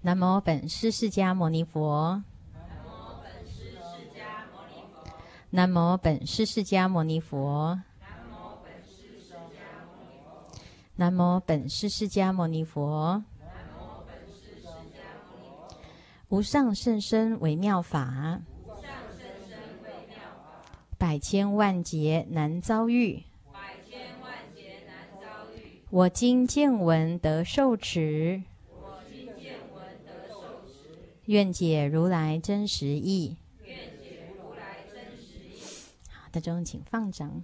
南无本师释迦牟尼佛。南无本师释迦牟尼佛。南无本师释迦牟尼佛。无上甚深微妙法，百千万劫难遭遇。我今见闻得受持，愿解如来真实义。好，大众请放掌。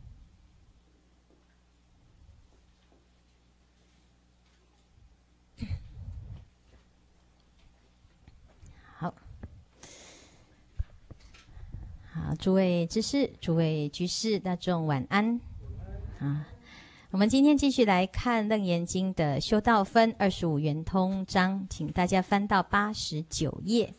好，诸位知识、诸位居士，大众晚安。我们今天继续来看《楞严经》的修道分25圆通章，请大家翻到89页。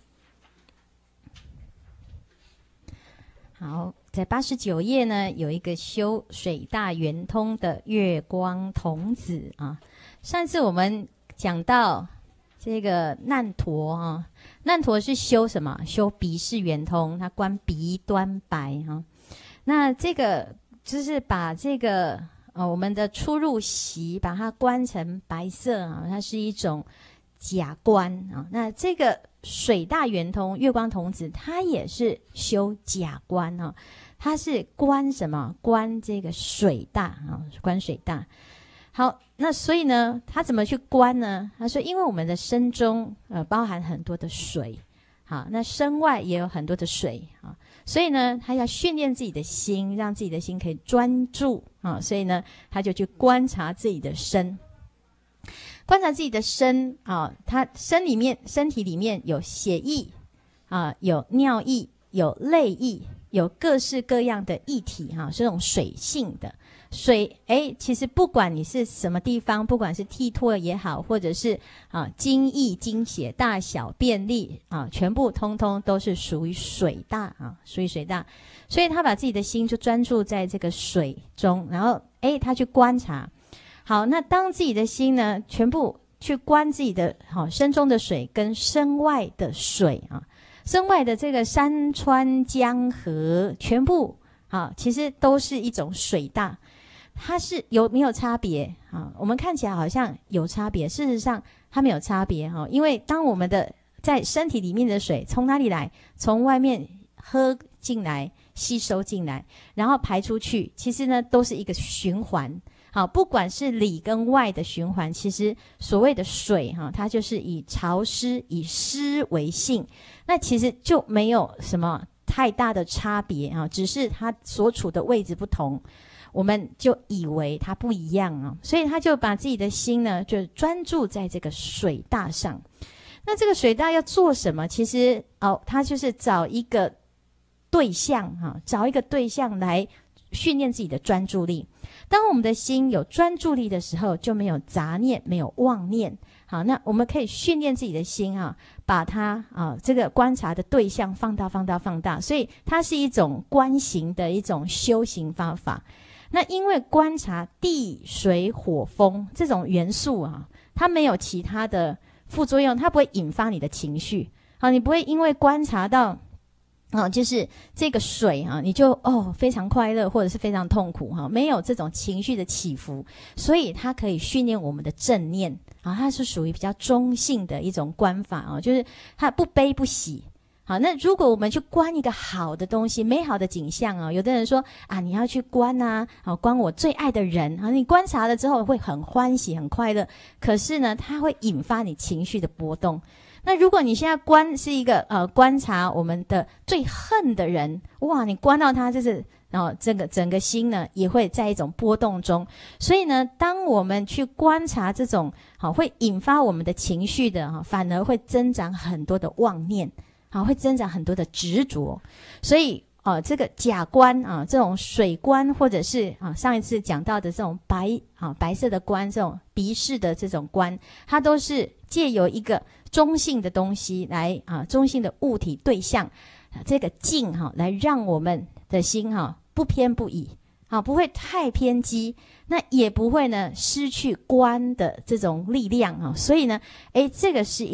好，在89页呢，有一个修水大圆通的月光童子啊。上次我们讲到这个难陀啊，难陀是修什么？修鼻识圆通，他观鼻端白啊。那这个就是把这个我们的出入息把它观成白色啊，它是一种假观啊。那这个水大圆通月光童子，他也是修假观啊，他是观什么？观这个水大啊，观水大。好，那所以呢，他怎么去观呢？他说，因为我们的身中包含很多的水，好，那身外也有很多的水啊，所以呢，他要训练自己的心，让自己的心可以专注啊，所以呢，他就去观察自己的身，观察自己的身啊，他身体里面有血液啊，有尿液，有泪液，有各式各样的液体哈，是这种水性的。水，其实不管你是什么地方，不管是剃唾也好，或者是精液、精血、大小便利啊，全部通通都是属于水大啊，属于水大。所以他把自己的心就专注在这个水中，然后他去观察。好，那当自己的心呢，全部去观自己的身中的水跟身外的水啊，身外的这个山川江河，全部其实都是一种水大。它是有没有差别啊？我们看起来好像有差别，事实上它没有差别哈。因为当我们的在身体里面的水从哪里来？从外面喝进来、吸收进来，然后排出去，其实呢都是一个循环。好，不管是里跟外的循环，其实所谓的水它就是以潮湿、以湿为性，那其实就没有什么太大的差别啊，只是它所处的位置不同。我们就以为它不一样啊，所以他就把自己的心呢，就专注在这个水大上。那这个水大要做什么？其实他就是找一个对象找一个对象来训练自己的专注力。当我们的心有专注力的时候，就没有杂念，没有妄念。好，那我们可以训练自己的心把它这个观察的对象放大，所以它是一种观行的一种修行方法。那因为观察地水火风这种元素它没有其他的副作用，它不会引发你的情绪。好，你不会因为观察到就是这个水你就非常快乐或者是非常痛苦没有这种情绪的起伏，所以它可以训练我们的正念它是属于比较中性的一种观法就是它不悲不喜。好，那如果我们去观一个好的东西，美好的景象有的人说你要去观观我最爱的人你观察了之后会很欢喜很快乐，可是呢它会引发你情绪的波动。那如果你现在观是一个观察我们的最恨的人，哇，你观到他就是这个整个心呢也会在一种波动中。所以呢，当我们去观察这种会引发我们的情绪的反而会增长很多的妄念会增长很多的执着。所以这个假观这种水观，或者是上一次讲到的这种白色的观，这种鼻识的这种观，它都是借由一个中性的东西来中性的物体对象这个境来让我们的心不偏不倚不会太偏激，那也不会呢失去观的这种力量所以呢这个是一个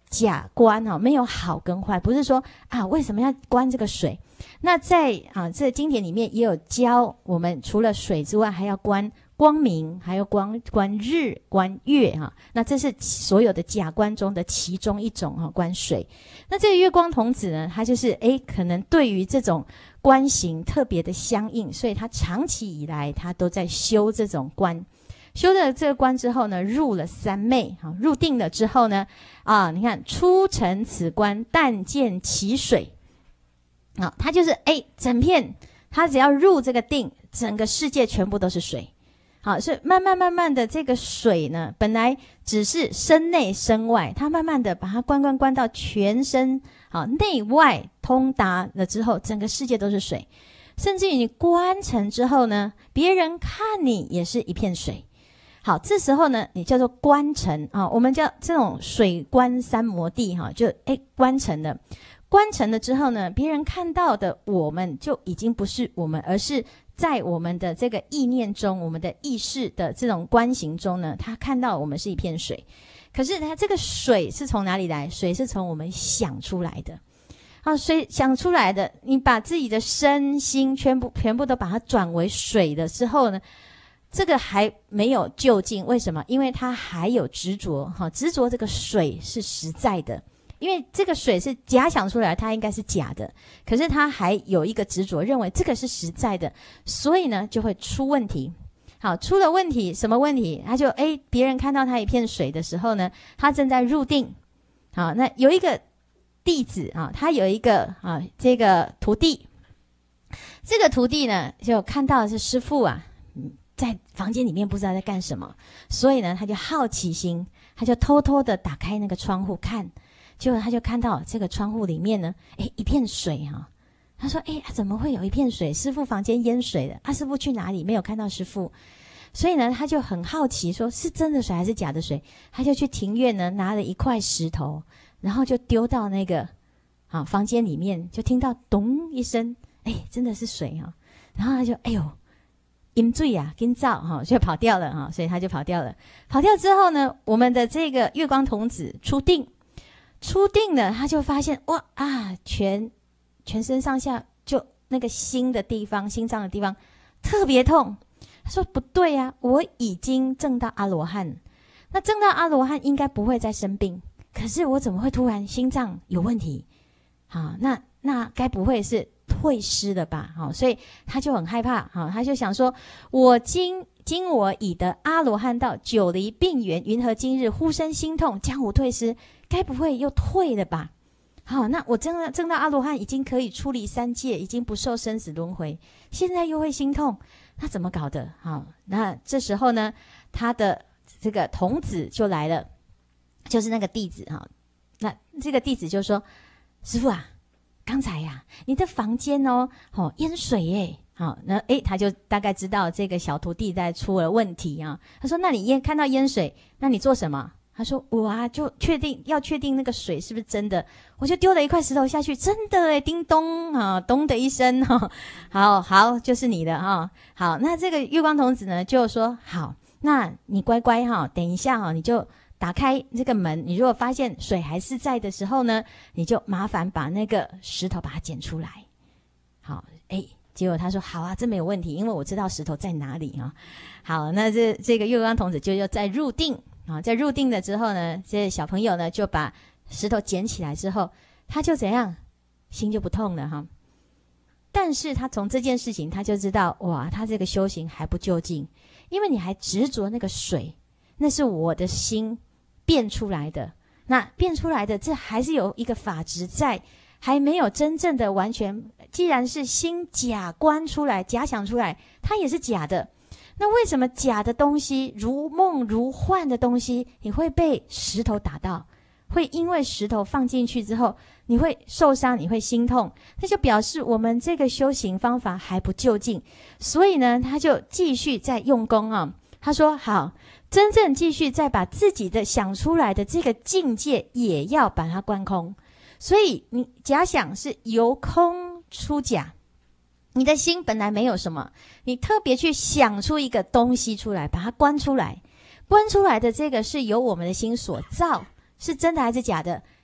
假观哈，没有好跟坏，不是说啊为什么要观这个水？那在这经典里面也有教我们，除了水之外，还要观光明，还有观日、观月哈。那这是所有的假观中的其中一种哈，观水。那这个月光童子呢，他就是可能对于这种观行特别的相应，所以他长期以来他都在修这种观。修了这个观之后呢，入了三昧，入定了之后呢，你看初成此观，但见其水，他就是整片，他只要入这个定，整个世界全部都是水。好，所以慢慢的这个水呢，本来只是身内身外，他慢慢的把它观到全身，好，内外通达了之后，整个世界都是水，甚至于你观成之后呢，别人看你也是一片水。好，这时候呢，你叫做观成啊，我们叫这种水观三摩地哈，就观成了，观成了之后呢，别人看到的我们就已经不是我们，而是在我们的这个意念中，我们的意识的这种观行中呢，他看到我们是一片水。可是他这个水是从哪里来？水是从我们想出来的。好，水想出来的，你把自己的身心全部都把它转为水的之后呢，这个还没有究竟。为什么？因为它还有执着，执着这个水是实在的，因为这个水是假想出来，它应该是假的，可是它还有一个执着，认为这个是实在的，所以呢就会出问题。好，出了问题，什么问题？他就别人看到他一片水的时候呢，他正在入定。好，那有一个弟子他有一个这个徒弟，这个徒弟呢就看到的是师父在房间里面不知道在干什么，所以呢他就好奇心，他就偷偷的打开那个窗户看，结果他就看到这个窗户里面呢一片水他说怎么会有一片水？师父房间淹水了师父去哪里？没有看到师父。所以呢他就很好奇，说是真的水还是假的水？他就去庭院呢拿了一块石头，然后就丢到那个房间里面，就听到咚一声，真的是水然后他就饮醉跟照就跑掉了所以他就跑掉了。跑掉之后呢，我们的这个月光童子出定了，他就发现全身上下就那个心脏的地方特别痛。他说不对我已经证到阿罗汉，那证到阿罗汉应该不会再生病，可是我怎么会突然心脏有问题？那该不会是退失了吧？所以他就很害怕他就想说，我今我已得阿罗汉道，久离病源，云何今日忽生心痛，将无退失？该不会又退了吧？好，那我证到阿罗汉，已经可以出离三界，已经不受生死轮回，现在又会心痛，那怎么搞的？那这时候呢，他的这个童子就来了，就是那个弟子那这个弟子就说，师父刚才你的房间淹水耶。好，那他就大概知道这个小徒弟在出了问题他说，那你看到淹水，那你做什么？他说，我就确定那个水是不是真的，我就丢了一块石头下去，真的叮咚咚的一声好，就是你的好，那这个月光童子呢就说，好，那你乖乖等一下你就打开这个门，你如果发现水还是在的时候呢，你就麻烦把那个石头把它捡出来。好，结果他说好这没有问题，因为我知道石头在哪里好，那这个月光童子就又再入定在入定了之后呢，这小朋友呢就把石头捡起来之后，他就怎样，心就不痛了但是他从这件事情他就知道，他这个修行还不究竟，因为你还执着那个水，那是我的心变出来的，那变出来的这还是有一个法执在，还没有真正的完全。既然是心假观出来，假想出来，它也是假的。那为什么假的东西，如梦如幻的东西，你会被石头打到，会因为石头放进去之后你会受伤，你会心痛？那就表示我们这个修行方法还不究竟。所以呢他就继续在用功他说好，真正继续再把自己的想出来的这个境界也要把它观空。所以你假想是由空出假，你的心本来没有什么，你特别去想出一个东西出来，把它观出来，观出来的这个是由我们的心所造，是真的还是假的？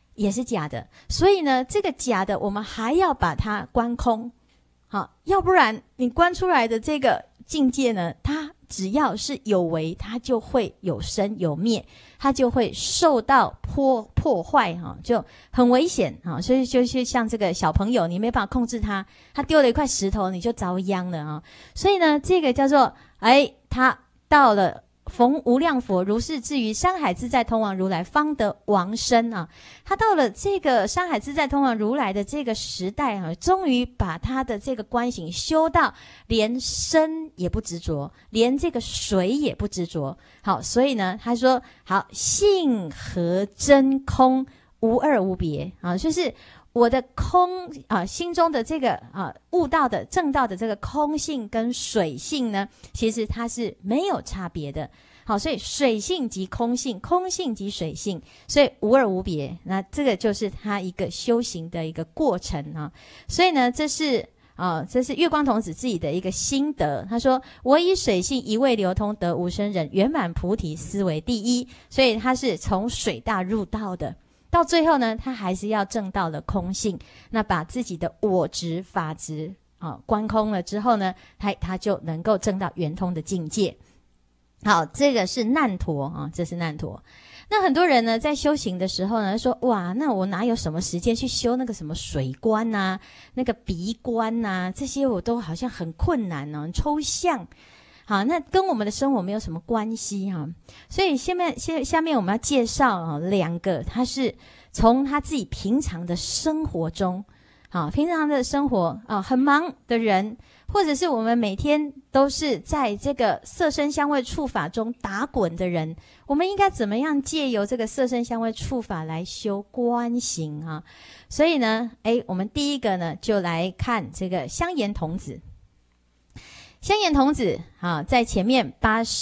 也是假的。所以呢，这个假的我们还要把它观空，好，要不然你观出来的这个境界呢，它只要是有为，它就会有生有灭，它就会受到破坏哈，就很危险啊。所以就是像这个小朋友，你没办法控制他，他丢了一块石头，你就遭殃了啊。所以呢，这个叫做他到了逢无量佛如是至于山海自在通往如来方得王身啊，他到了这个山海自在通往如来的这个时代啊，终于把他的这个观行修到连身也不执着，连这个水也不执着。好，所以呢，他说好，性和真空无二无别啊，就是我的空啊，心中的这个悟道的正道的这个空性跟水性呢，其实它是没有差别的。好，所以水性即空性，空性即水性，所以无二无别。那这个就是他一个修行的一个过程啊。所以呢，这是月光童子自己的一个心得。他说：“我以水性一味流通，得无生忍，圆满菩提，思为第一。”所以他是从水大入道的。到最后呢，他还是要证到了空性，那把自己的我执、法执观空了之后呢，他就能够证到圆通的境界。好，这个是难陀啊，这是难陀。那很多人呢，在修行的时候呢，说哇，那我哪有什么时间去修那个什么水观啊，那个鼻观啊，这些我都好像很困难哦，很抽象。好，那跟我们的生活没有什么关系哈，所以下面我们要介绍两个，他是从他自己平常的生活中，平常的生活很忙的人，或者是我们每天都是在这个色声香味触法中打滚的人，我们应该怎么样借由这个色声香味触法来修观行啊？所以呢，我们第一个呢，就来看这个香严童子。香严童子在前面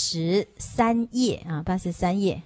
83页83页。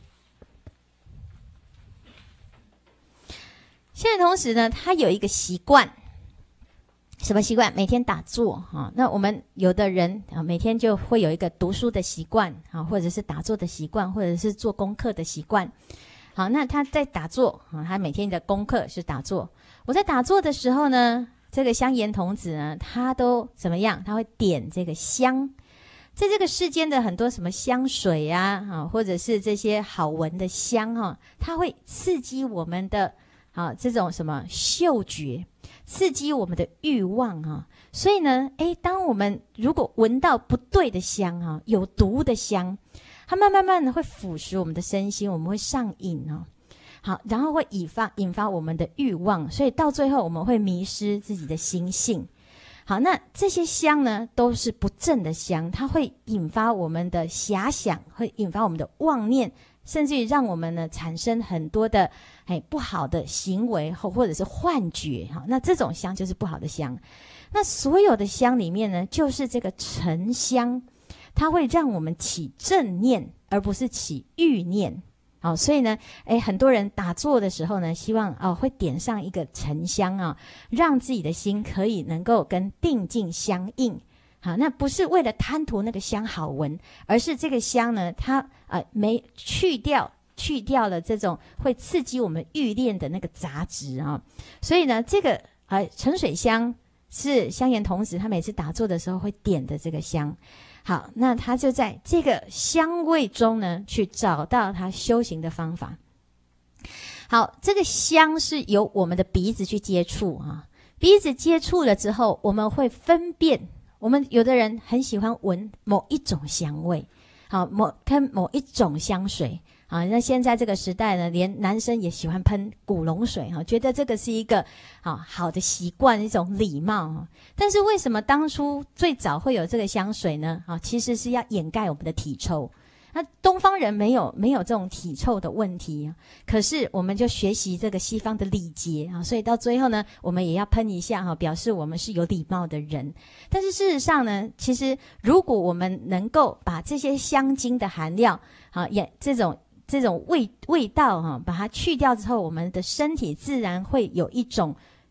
香严童子呢，他有一个习惯，什么习惯？每天打坐那我们有的人每天就会有一个读书的习惯或者是打坐的习惯，或者是做功课的习惯。好，那他在打坐他每天的功课是打坐。我在打坐的时候呢，这个香严童子呢，他都怎么样？他会点这个香，在这个世间的很多什么香水啊，或者是这些好闻的香它会刺激我们的这种什么嗅觉，刺激我们的欲望所以呢，当我们如果闻到不对的香有毒的香，它慢慢的会腐蚀我们的身心，我们会上瘾好，然后会引发我们的欲望，所以到最后我们会迷失自己的心性。好，那这些香呢，都是不正的香，它会引发我们的遐想，会引发我们的妄念，甚至于让我们呢产生很多的不好的行为或者是幻觉。好，那这种香就是不好的香。那所有的香里面呢，就是这个沉香，它会让我们起正念，而不是起欲念。好，所以呢，很多人打坐的时候呢，希望会点上一个沉香让自己的心可以能够跟定境相应。好，那不是为了贪图那个香好闻，而是这个香呢，它没去掉了这种会刺激我们欲念的那个杂质所以呢，这个沉水香是香严童子他每次打坐的时候会点的这个香。好，那他就在这个香味中呢，去找到他修行的方法。好，这个香是由我们的鼻子去接触鼻子接触了之后，我们会分辨。我们有的人很喜欢闻某一种香味，跟某一种香水。那现在这个时代呢，连男生也喜欢喷古龙水觉得这个是一个好的习惯，一种礼貌但是为什么当初最早会有这个香水呢？其实是要掩盖我们的体臭。那东方人没有这种体臭的问题可是我们就学习这个西方的礼节所以到最后呢，我们也要喷一下表示我们是有礼貌的人。但是事实上呢，其实如果我们能够把这些香精的含量也这种味道把它去掉之后，我们的身体自然会有一种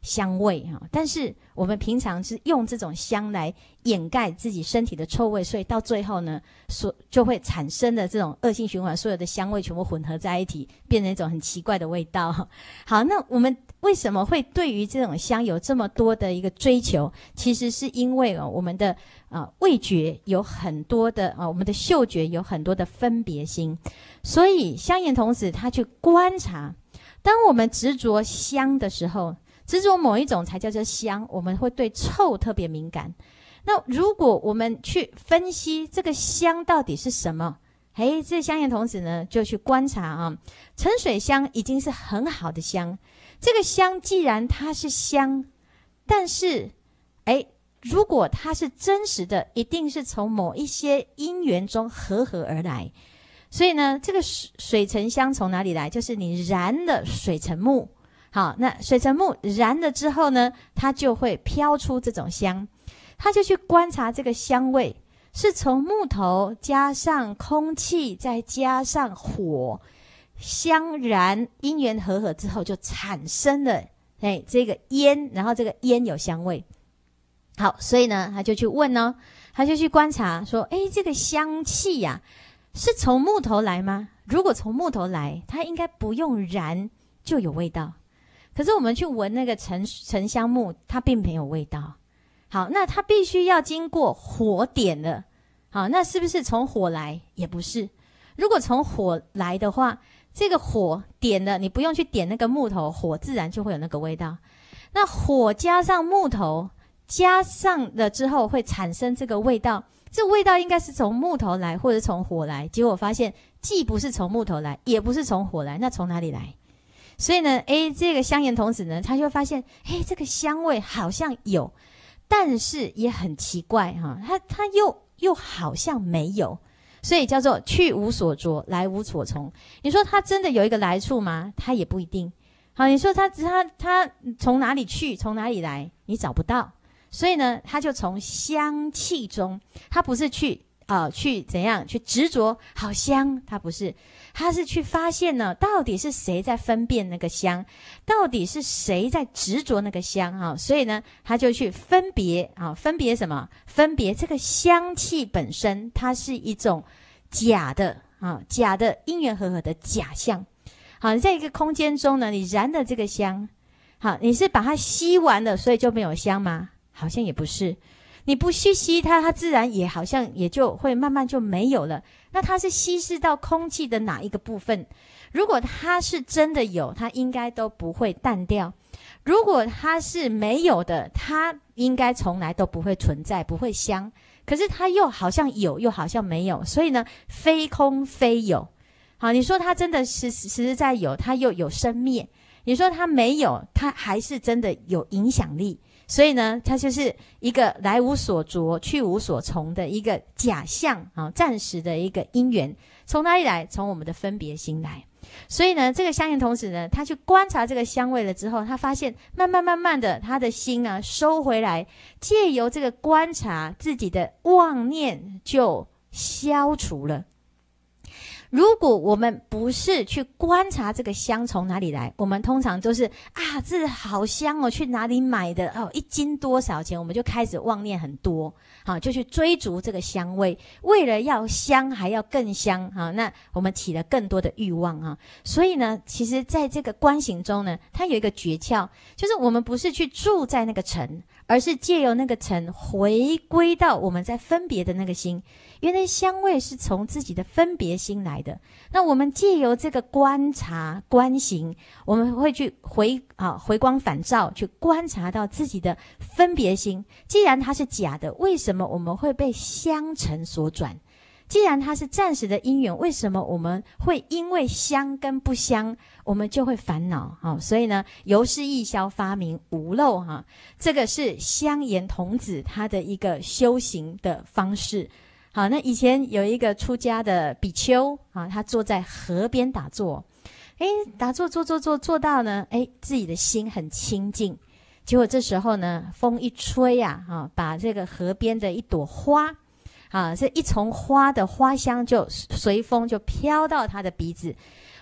香味哈，但是我们平常是用这种香来掩盖自己身体的臭味，所以到最后呢，就会产生的这种恶性循环，所有的香味全部混合在一起，变成一种很奇怪的味道。好，那我们为什么会对于这种香有这么多的一个追求？其实是因为我们的味觉有很多的我们的嗅觉有很多的分别心，所以香严童子他去观察，当我们执着香的时候，执着某一种才叫做香，我们会对臭特别敏感。那如果我们去分析这个香到底是什么，这香严童子呢就去观察沉水香已经是很好的香，这个香既然它是香，但是如果它是真实的，一定是从某一些因缘中合而来。所以呢，这个水沉香从哪里来？就是你燃了水沉木。好，那水沉木燃了之后呢，它就会飘出这种香。他就去观察这个香味是从木头加上空气再加上火香燃因缘合之后，就产生了这个烟，然后这个烟有香味。好，所以呢他就去问他就去观察说，这个香气呀是从木头来吗？如果从木头来，它应该不用燃就有味道。可是我们去闻那个沉香木，它并没有味道。好，那它必须要经过火点了。好，那是不是从火来？也不是。如果从火来的话，这个火点了，你不用去点那个木头，火自然就会有那个味道。那火加上木头，加上了之后会产生这个味道，这个味道应该是从木头来或者从火来，结果发现既不是从木头来，也不是从火来，那从哪里来？所以呢这个香严童子呢，他就发现这个香味好像有，但是也很奇怪它又好像没有，所以叫做去无所着，来无所从。你说它真的有一个来处吗？它也不一定。好，你说它从哪里去，从哪里来，你找不到。所以呢，它就从香气中，它不是去怎样去执着好香，它不是，它是去发现呢，到底是谁在分辨那个香，到底是谁在执着那个香所以呢，他就去分别分别什么？分别这个香气本身，它是一种假的假的因缘合的假象。好，在一个空间中呢，你燃了这个香，好，你是把它吸完了，所以就没有香吗？好像也不是。你不去吸它，它自然也好像也就会慢慢就没有了。那它是稀释到空气的哪一个部分？如果它是真的有，它应该都不会淡掉；如果它是没有的，它应该从来都不会存在，不会香。可是它又好像有，又好像没有，所以呢，非空非有。好，你说它真的实实在有，它又有生灭；你说它没有，它还是真的有影响力。所以呢，它就是一个来无所着，去无所从的一个假象暂时的一个因缘。从哪里来？从我们的分别心来。所以呢，这个香严童子呢，他去观察这个香味了之后，他发现慢慢的，他的心收回来，借由这个观察，自己的妄念就消除了。如果我们不是去观察这个香从哪里来，我们通常都是这好香去哪里买的1斤多少钱，我们就开始妄念很多就去追逐这个香味，为了要香还要更香那我们起了更多的欲望所以呢，其实在这个观行中呢，它有一个诀窍，就是我们不是去住在那个尘，而是借由那个尘回归到我们在分别的那个心。原来香味是从自己的分别心来的，那我们借由这个观察观行，我们会去回光返照，去观察到自己的分别心。既然它是假的，为什么我们会被香尘所转？既然它是暂时的因缘，为什么我们会因为香跟不香，我们就会烦恼所以呢，由是义消发明无漏这个是香严童子他的一个修行的方式。好，那以前有一个出家的比丘他坐在河边打坐，打坐坐到呢自己的心很清净。结果这时候呢，风一吹把这个河边的一朵花这一丛花的花香就随风就飘到他的鼻子。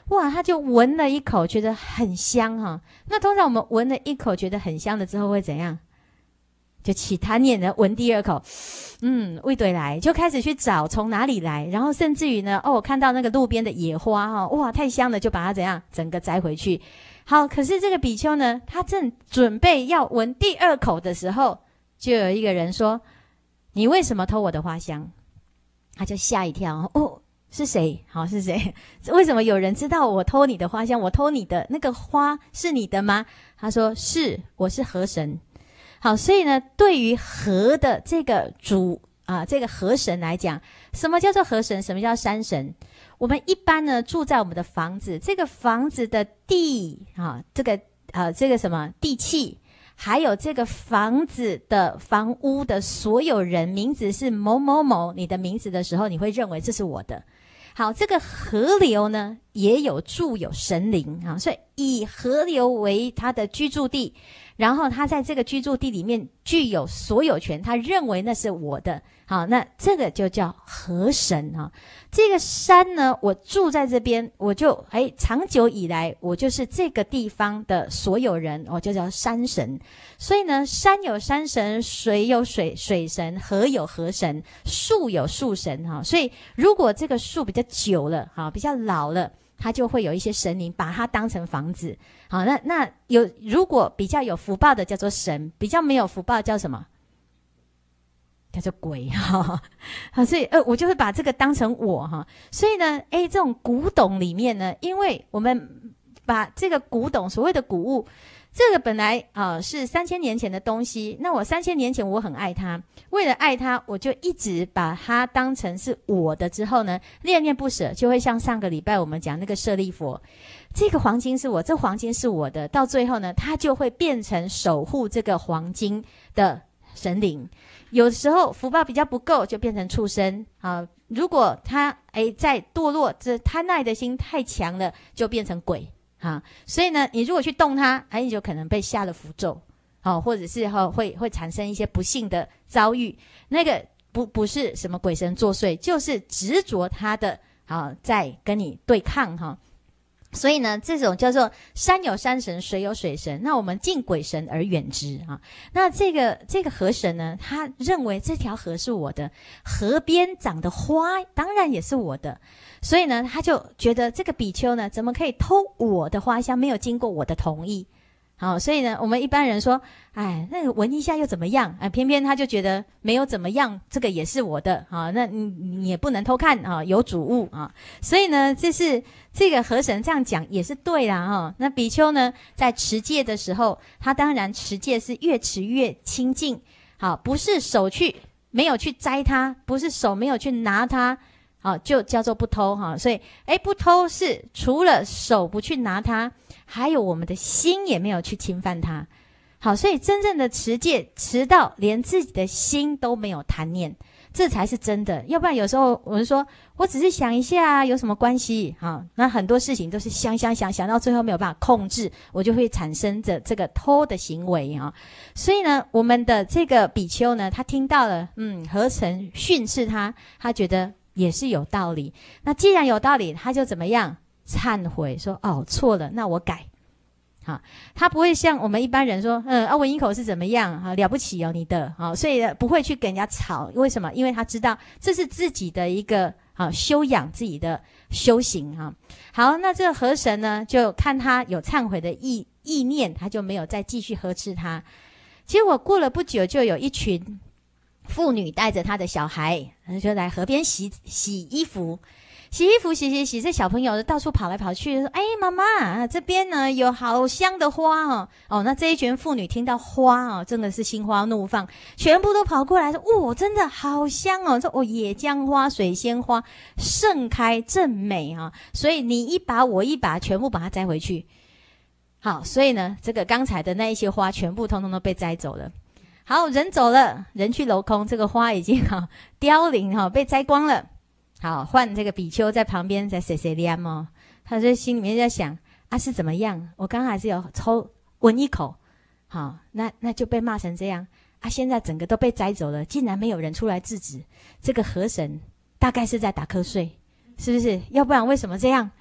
哇，他就闻了一口，觉得很香哈。那通常我们闻了一口觉得很香了之后会怎样？就起贪念的闻第二口，味对来，就开始去找从哪里来，然后甚至于呢，看到那个路边的野花哈，哇，太香了，就把它怎样整个摘回去。好，可是这个比丘呢，他正准备要闻第二口的时候，就有一个人说：“你为什么偷我的花香？”他就吓一跳，是谁？好，是谁？为什么有人知道我偷你的花香？我偷你的那个花是你的吗？他说：“是，我是河神。”好，所以呢，对于河的这个这个河神来讲，什么叫做河神？什么叫山神？我们一般呢住在我们的房子，这个房子的地这个什么地气，还有这个房子的房屋的所有人名字是某某某，你的名字的时候，你会认为这是我的。好，这个河流呢也有住有神灵啊，所以以河流为他的居住地，然后他在这个居住地里面具有所有权，他认为那是我的。好，那这个就叫河神啊。这个山呢，我住在这边，我就长久以来我就是这个地方的所有人，我就叫山神。所以呢，山有山神，水有水神，河有河神，树有树神哈。所以如果这个树比较久了哈，比较老了，它就会有一些神灵把它当成房子。好，那如果比较有福报的叫做神，比较没有福报叫什么？叫做鬼哈。好，所以我就会把这个当成我哈。所以呢，这种古董里面呢，因为我们把这个古董所谓的古物，这个本来是3000年前的东西，那我3000年前我很爱它，为了爱它，我就一直把它当成是我的。之后呢，恋恋不舍，就会像上个礼拜我们讲那个舍利佛，这个黄金是我，这黄金是我的，到最后呢，它就会变成守护这个黄金的神灵。有时候福报比较不够，就变成畜生啊。如果他在堕落，这贪爱的心太强了，就变成鬼啊。所以呢，你如果去动它，你就可能被下了符咒，或者是会产生一些不幸的遭遇。那个不是什么鬼神作祟，就是执着他的在跟你对抗哈。所以呢，这种叫做山有山神，水有水神。那我们敬鬼神而远之啊。那这个河神呢，他认为这条河是我的，河边长的花当然也是我的。所以呢，他就觉得这个比丘呢，怎么可以偷我的花香，没有经过我的同意？好，所以呢，我们一般人说，那个闻一下又怎么样？偏偏他就觉得没有怎么样，这个也是我的啊。那你也不能偷看啊，有主物啊。所以呢，这个河神这样讲也是对啦哈。那比丘呢，在持戒的时候，他当然持戒是越持越清净。好，不是手没有去摘它，不是手没有去拿它，好，就叫做不偷哈。所以不偷是除了手不去拿它，还有我们的心也没有去侵犯它。好，所以真正的持戒，持到连自己的心都没有贪念，这才是真的。要不然有时候我们说我只是想一下有什么关系？那很多事情都是想到最后没有办法控制，我就会产生着这个偷的行为啊。所以呢，我们的这个比丘呢，他听到了河神训斥他，他觉得也是有道理。那既然有道理，他就怎么样？忏悔说错了，那我改。好，他不会像我们一般人说闻一口是怎么样了不起你的所以不会去跟人家吵。为什么？因为他知道这是自己的一个修养，自己的修行好，那这个河神呢，就看他有忏悔的意念，他就没有再继续呵斥他。结果过了不久，就有一群妇女带着他的小孩，就来河边洗衣服。洗，这小朋友到处跑来跑去，说妈妈，这边呢有好香的花那这一群妇女听到花真的是心花怒放，全部都跑过来说真的好香说野姜花、水仙花盛开正美所以你一把我一把，全部把它摘回去。好，所以呢，这个刚才的那一些花全部通通都被摘走了。好，人走了，人去楼空，这个花已经凋零被摘光了。好，换这个比丘在旁边在谁念他就心里面在想是怎么样？我刚还是有闻一口，好，那就被骂成这样现在整个都被摘走了，竟然没有人出来制止。这个河神大概是在打瞌睡，是不是？要不然为什么这样？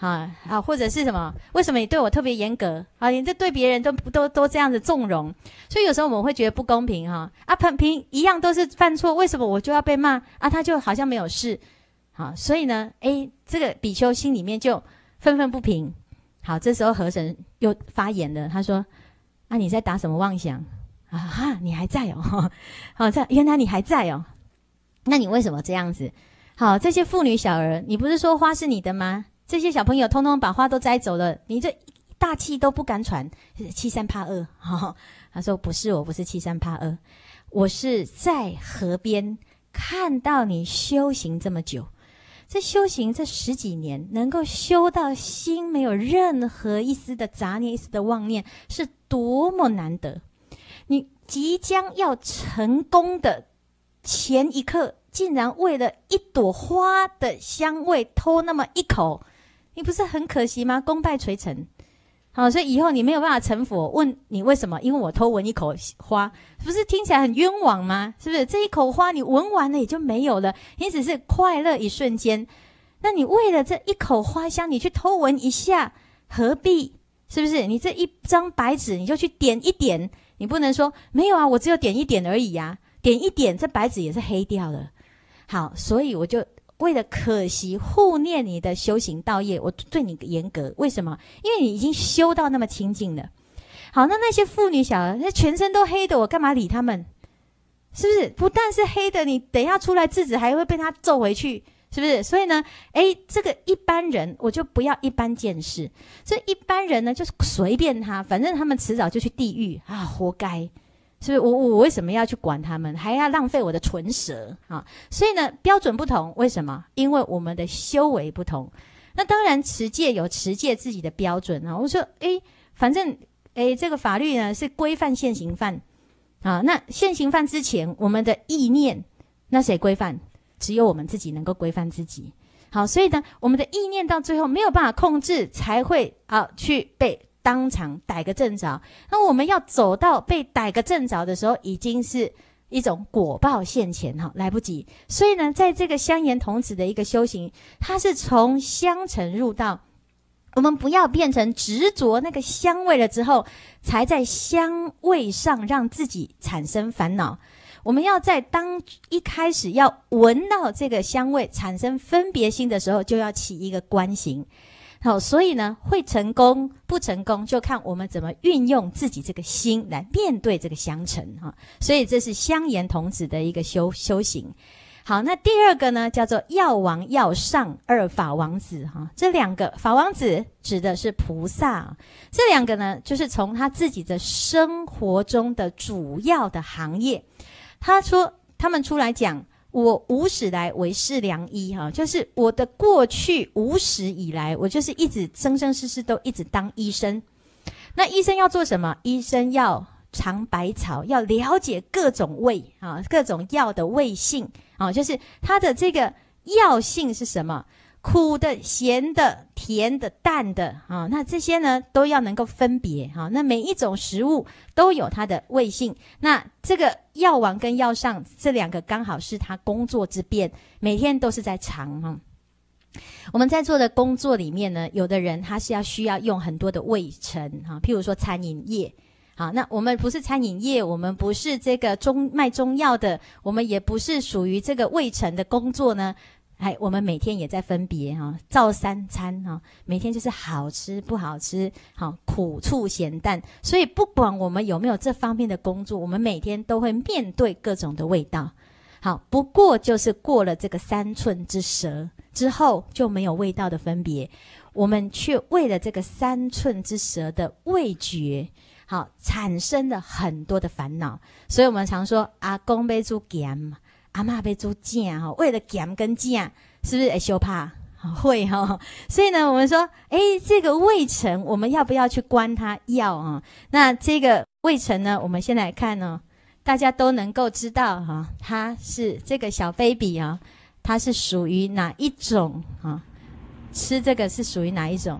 或者是什么？为什么你对我特别严格？你这对别人都这样子纵容，所以有时候我们会觉得不公平平一样都是犯错，为什么我就要被骂他就好像没有事？所以呢，这个比丘心里面就愤愤不平。好，这时候河神又发言了，他说：你在打什么妄想你还在哦？原来你还在哦？那你为什么这样子？好，这些妇女小儿，你不是说花是你的吗？这些小朋友通通把花都摘走了，你这大气都不敢喘，欺三怕二。他说：不是，我不是欺三怕二，我是在河边看到你修行这么久，这修行这10几年，能够修到心没有任何一丝的杂念、一丝的妄念，是多么难得。你即将要成功的前一刻，竟然为了一朵花的香味偷那么一口，你不是很可惜吗？功败垂成。好，所以以后你没有办法成佛，问你为什么？因为我偷闻一口花，不是听起来很冤枉吗？是不是？这一口花你闻完了也就没有了，你只是快乐一瞬间。那你为了这一口花香，你去偷闻一下，何必？是不是？你这一张白纸你就去点一点，你不能说没有我只有点一点而已点一点这白纸也是黑掉了。好，所以我就为了可惜护念你的修行道业，我对你严格。为什么？因为你已经修到那么清净了。好，那些妇女小儿，那全身都黑的，我干嘛理他们？是不是？不但是黑的，你等一下出来制止，还会被他揍回去，是不是？所以呢，这个一般人我就不要一般见识。这一般人呢，就是随便他，反正他们迟早就去地狱活该。是不是？我为什么要去管他们，还要浪费我的唇舌所以呢，标准不同，为什么？因为我们的修为不同。那当然，持戒有持戒自己的标准我说，反正这个法律呢是规范现行犯那现行犯之前，我们的意念，那谁规范？只有我们自己能够规范自己。好，所以呢，我们的意念到最后没有办法控制，才会去被当场逮个正着。那我们要走到被逮个正着的时候，已经是一种果报现前来不及。所以呢，在这个香严童子的一个修行，它是从香尘入道，我们不要变成执着那个香味了之后，才在香味上让自己产生烦恼。我们要在当一开始要闻到这个香味产生分别心的时候，就要起一个观行。好，所以呢，会成功不成功，就看我们怎么运用自己这个心来面对这个香尘所以这是香严童子的一个修行。好，那第二个呢，叫做药王药上二法王子这两个法王子指的是菩萨这两个呢，就是从他自己的生活中的主要的行业。他说他们出来讲，我无始来为世良医就是我的过去无始以来，我就是一直生生世世都一直当医生。那医生要做什么？医生要尝百草，要了解各种味各种药的味性就是它的这个药性是什么，苦的、咸的、甜的、淡的那这些呢都要能够分别那每一种食物都有它的味性。那这个药王跟药上这两个刚好是他工作之便，每天都是在尝我们在做的工作里面呢，有的人他是需要用很多的味陈譬如说餐饮业。好，那我们不是餐饮业，我们不是这个卖中药的，我们也不是属于这个味陈的工作呢。我们每天也在分别照三餐每天就是好吃不好吃苦醋咸淡。所以不管我们有没有这方面的工作，我们每天都会面对各种的味道。好，不过就是过了这个3寸之舌之后，就没有味道的分别。我们却为了这个3寸之舌的味觉产生了很多的烦恼。所以我们常说阿公要煮咸，阿嬷要煮正为了咸跟正，是不是会羞怕？会所以呢，我们说这个味陈我们要不要去观它？要那这个味陈呢，我们先来看大家都能够知道它是这个小 baby 它是属于哪一种吃这个是属于哪一种？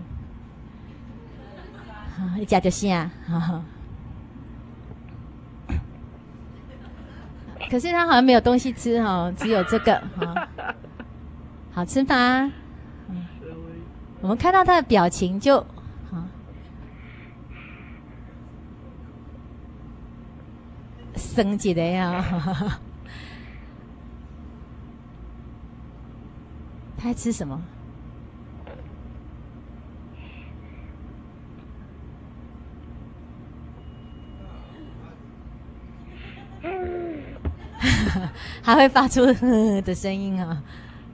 一家就行可是他好像没有东西吃只有这个好吃吗？ 我们看到他的表情就啊，生气的呀。他在吃什么？还会发出呵的声音啊！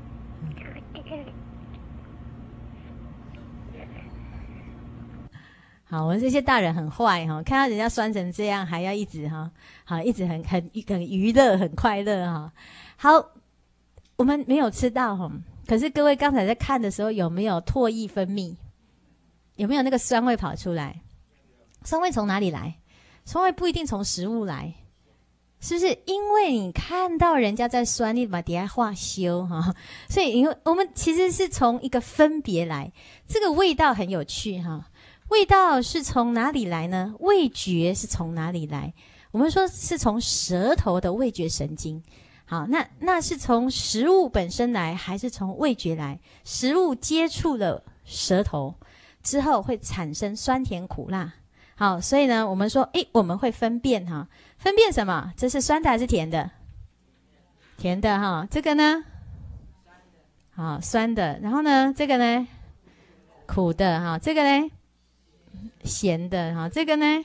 好，我们这些大人很坏哈，看到人家酸成这样，还要一直哈，好，一直很娱乐，很快乐哈。好，我们没有吃到哈，可是各位刚才在看的时候，有没有唾液分泌？有没有那个酸味跑出来？酸味从哪里来？酸味不一定从食物来。是不是因为你看到人家在酸，你把底下话修哈？所以因为我们其实是从一个分别来，这个味道很有趣哈。味道是从哪里来呢？味觉是从哪里来？我们说是从舌头的味觉神经。好，那是从食物本身来，还是从味觉来？食物接触了舌头之后，会产生酸甜苦辣。好，所以呢，我们说，我们会分辨哈，分辨什么？这是酸的还是甜的？甜的哈，这个呢？好，酸的。然后呢，这个呢？苦的哈，这个呢？咸的哈，这个呢？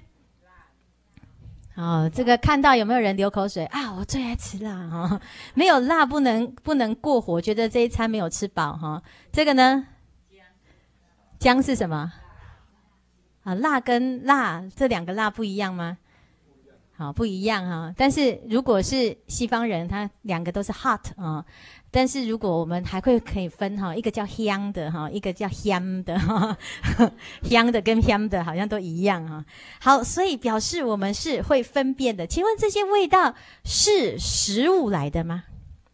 哦，这个看到有没有人流口水啊？我最爱吃辣哈，没有辣不能过活，觉得这一餐没有吃饱哈。这个呢？姜是什么？啊，辣跟辣这两个辣不一样吗？好，不一样哈。但是如果是西方人，他两个都是 hot 啊。但是如果我们还可以分哈，一个叫香的哈，一个叫香的哈，香的跟香的好像都一样哈。好，所以表示我们是会分辨的。请问这些味道是食物来的吗？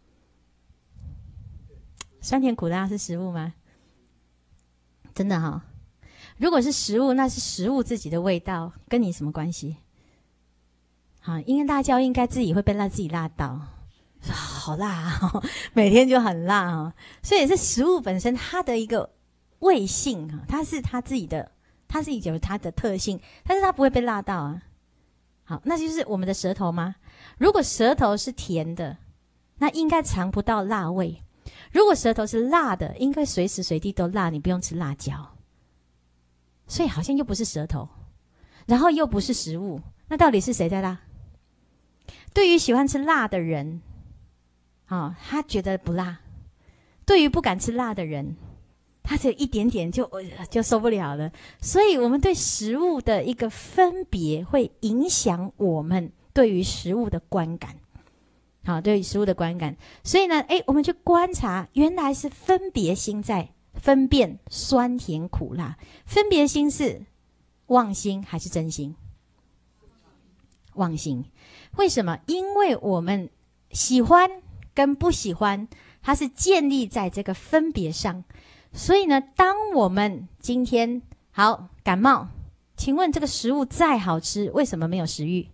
酸甜苦辣是食物吗？真的哈。如果是食物，那是食物自己的味道，跟你什么关系？好，因为辣椒应该自己会被自己辣到，好辣啊，每天就很辣啊，所以是食物本身它的一个味性啊，它是它自己的，它是有它的特性，但是它不会被辣到啊。好，那就是我们的舌头吗？如果舌头是甜的，那应该尝不到辣味；如果舌头是辣的，应该随时随地都辣，你不用吃辣椒。所以好像又不是舌头，然后又不是食物，那到底是谁在辣？对于喜欢吃辣的人，他觉得不辣；对于不敢吃辣的人，他只有一点点就受不了了。所以我们对食物的一个分别，会影响我们对于食物的观感。好，对于食物的观感，所以呢，我们去观察，原来是分别心在分辨酸甜苦辣，分别心是妄心还是真心？妄心。为什么？因为我们喜欢跟不喜欢，它是建立在这个分别上。所以呢，当我们今天好感冒，请问这个食物再好吃，为什么没有食欲？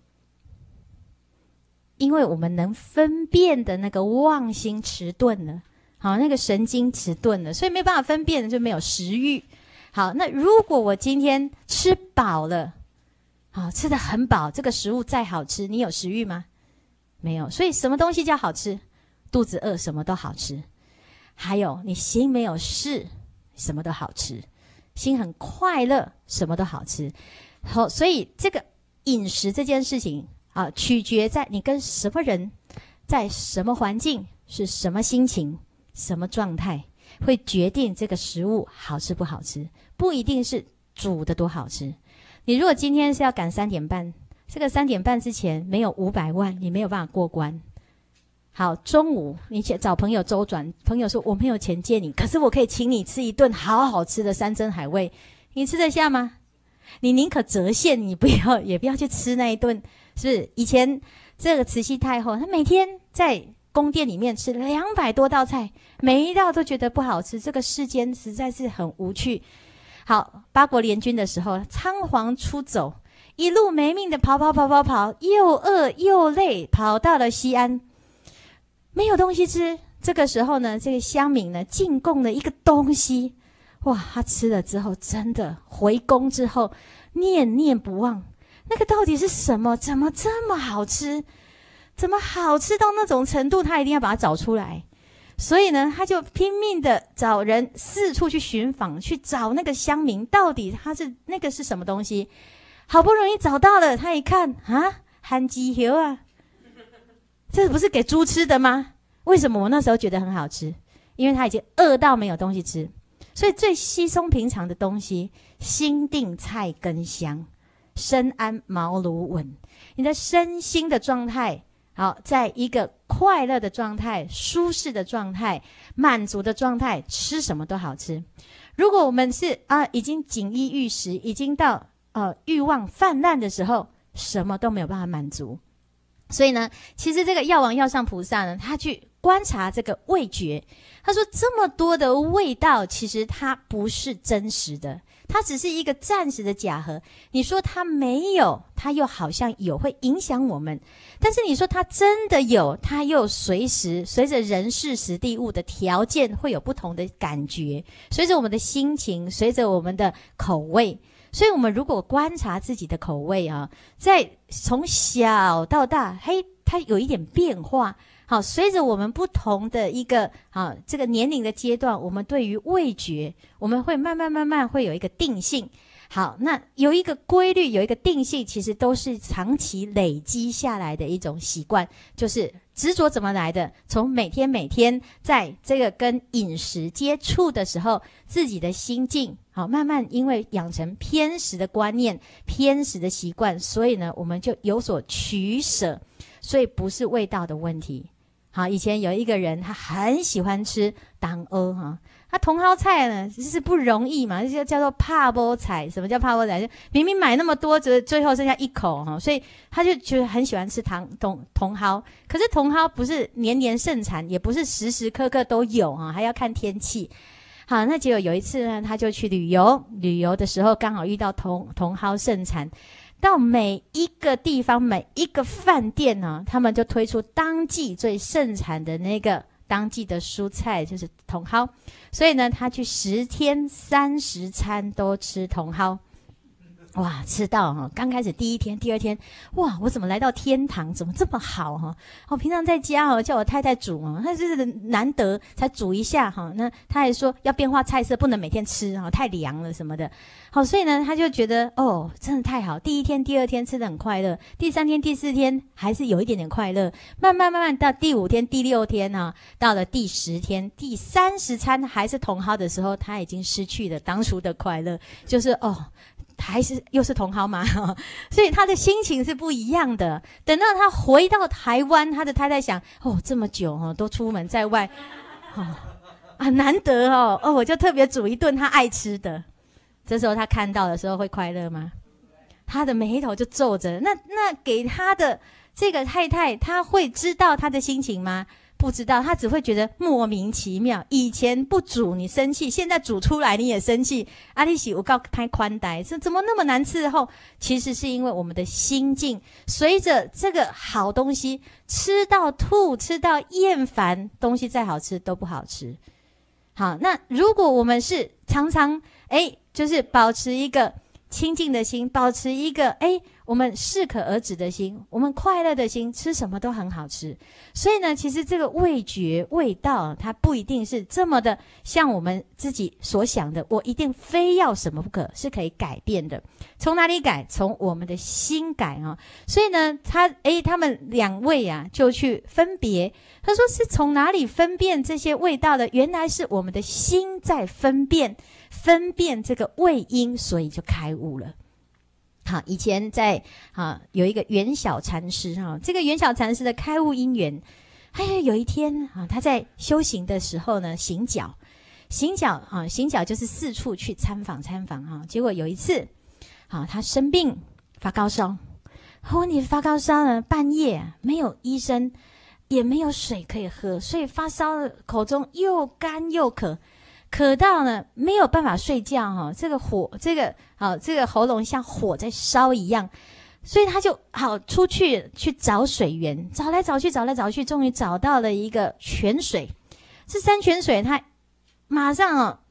因为我们能分辨的那个妄心迟钝了。好，那个神经迟钝了，所以没办法分辨，就没有食欲。好，那如果我今天吃饱了，好，吃得很饱，这个食物再好吃，你有食欲吗？没有。所以什么东西叫好吃？肚子饿，什么都好吃。还有你心没有事，什么都好吃。心很快乐，什么都好吃。好，所以这个饮食这件事情啊，取决在你跟什么人，在什么环境，是什么心情。什么状态会决定这个食物好吃不好吃？不一定是煮的多好吃。你如果今天是要赶3点半，这个3点半之前没有500万，你没有办法过关。好，中午你找朋友周转，朋友说我没有钱借你，可是我可以请你吃一顿好好吃的山珍海味，你吃得下吗？你宁可折现，你也不要去吃那一顿。是不是？以前这个慈禧太后，她每天在宫殿里面吃200多道菜，每一道都觉得不好吃，这个世间实在是很无趣。好，八国联军的时候仓皇出走，一路没命的跑，又饿又累，跑到了西安，没有东西吃。这个时候呢，这个乡民呢进贡了一个东西， 哇，他吃了之后，真的回宫之后念念不忘，那个到底是什么？怎么这么好吃？怎么好吃到那种程度？他一定要把它找出来。所以呢，他就拼命的找人四处去寻访，去找那个乡民，到底他是那个是什么东西？好不容易找到了，他一看啊，憨鸡油啊，这不是给猪吃的吗？为什么我那时候觉得很好吃？因为他已经饿到没有东西吃。所以最稀松平常的东西，心定菜根香，身安茅庐稳。你的身心的状态，好，在一个快乐的状态、舒适的状态、满足的状态，吃什么都好吃。如果我们是已经锦衣玉食，已经到欲望泛滥的时候，什么都没有办法满足。所以呢，其实这个药王药上菩萨呢，他去观察这个味觉，他说这么多的味道，其实它不是真实的，它只是一个暂时的假合。你说它没有，它又好像有，会影响我们。但是你说它真的有，它又随着人事时地物的条件会有不同的感觉，随着我们的心情，随着我们的口味。所以我们如果观察自己的口味在从小到大，它有一点变化。好，随着我们不同的一个这个年龄的阶段，我们对于味觉，我们会慢慢会有一个定性。好，那有一个规律，有一个定性，其实都是长期累积下来的一种习惯。就是执着怎么来的？从每天在这个跟饮食接触的时候，自己的心境好，慢慢因为养成偏食的观念、偏食的习惯，所以呢，我们就有所取舍。所以不是味道的问题。好，以前有一个人，他很喜欢吃当蚵他茼蒿菜呢，就是不容易嘛，就叫做怕波菜。什么叫怕波菜？就明明买那么多，最后剩下一口所以他就觉得很喜欢吃茼蒿。可是茼蒿不是年年盛产，也不是时时刻刻都有还要看天气。好，那结果有一次呢，他就去旅游的时候，刚好遇到茼蒿盛产。到每一个地方，每一个饭店呢，他们就推出当季最盛产的那个当季的蔬菜，就是茼蒿。所以呢，他去10天30餐都吃茼蒿。哇，吃到刚开始第一天、第二天，哇，我怎么来到天堂？怎么这么好我平常在家叫我太太煮那就是难得才煮一下那他还说要变化菜色，不能每天吃太凉了什么的。好，所以呢，他就觉得真的太好。第一天、第二天吃得很快乐，第3天、第4天还是有一点点快乐，慢慢到第5天、第6天到了第10天、第30餐还是茼蒿的时候，他已经失去了当初的快乐，就是还是又是茼蒿嘛所以他的心情是不一样的。等到他回到台湾，他的太太想这么久都出门在外难得我就特别煮一顿他爱吃的。这时候他看到的时候会快乐吗？他的眉头就皱着。那给他的这个太太，他会知道他的心情吗？不知道，他只会觉得莫名其妙。以前不煮你生气，现在煮出来你也生气。你是有够太宽待，怎么那么难伺候？其实是因为我们的心境，随着这个好东西吃到吐，吃到厌烦，东西再好吃都不好吃。好，那如果我们是常常就是保持一个清净的心，保持一个我们适可而止的心，我们快乐的心，吃什么都很好吃。所以呢，其实这个味觉味道，它不一定是这么的像我们自己所想的，我一定非要什么不可，是可以改变的。从哪里改？从我们的心改所以呢，他们2位就去分别。他说是从哪里分辨这些味道的？原来是我们的心在分辨这个味因，所以就开悟了。好，以前在有一个圆晓禅师这个圆晓禅师的开悟因缘，有一天他在修行的时候呢，行脚就是四处去参访结果有一次他生病发高烧，你发高烧呢，半夜没有医生，也没有水可以喝，所以发烧了，口中又干又渴到呢没有办法睡觉这个喉咙像火在烧一样，所以他就出去找水源，找来找去，终于找到了一个泉水。这山泉水他马上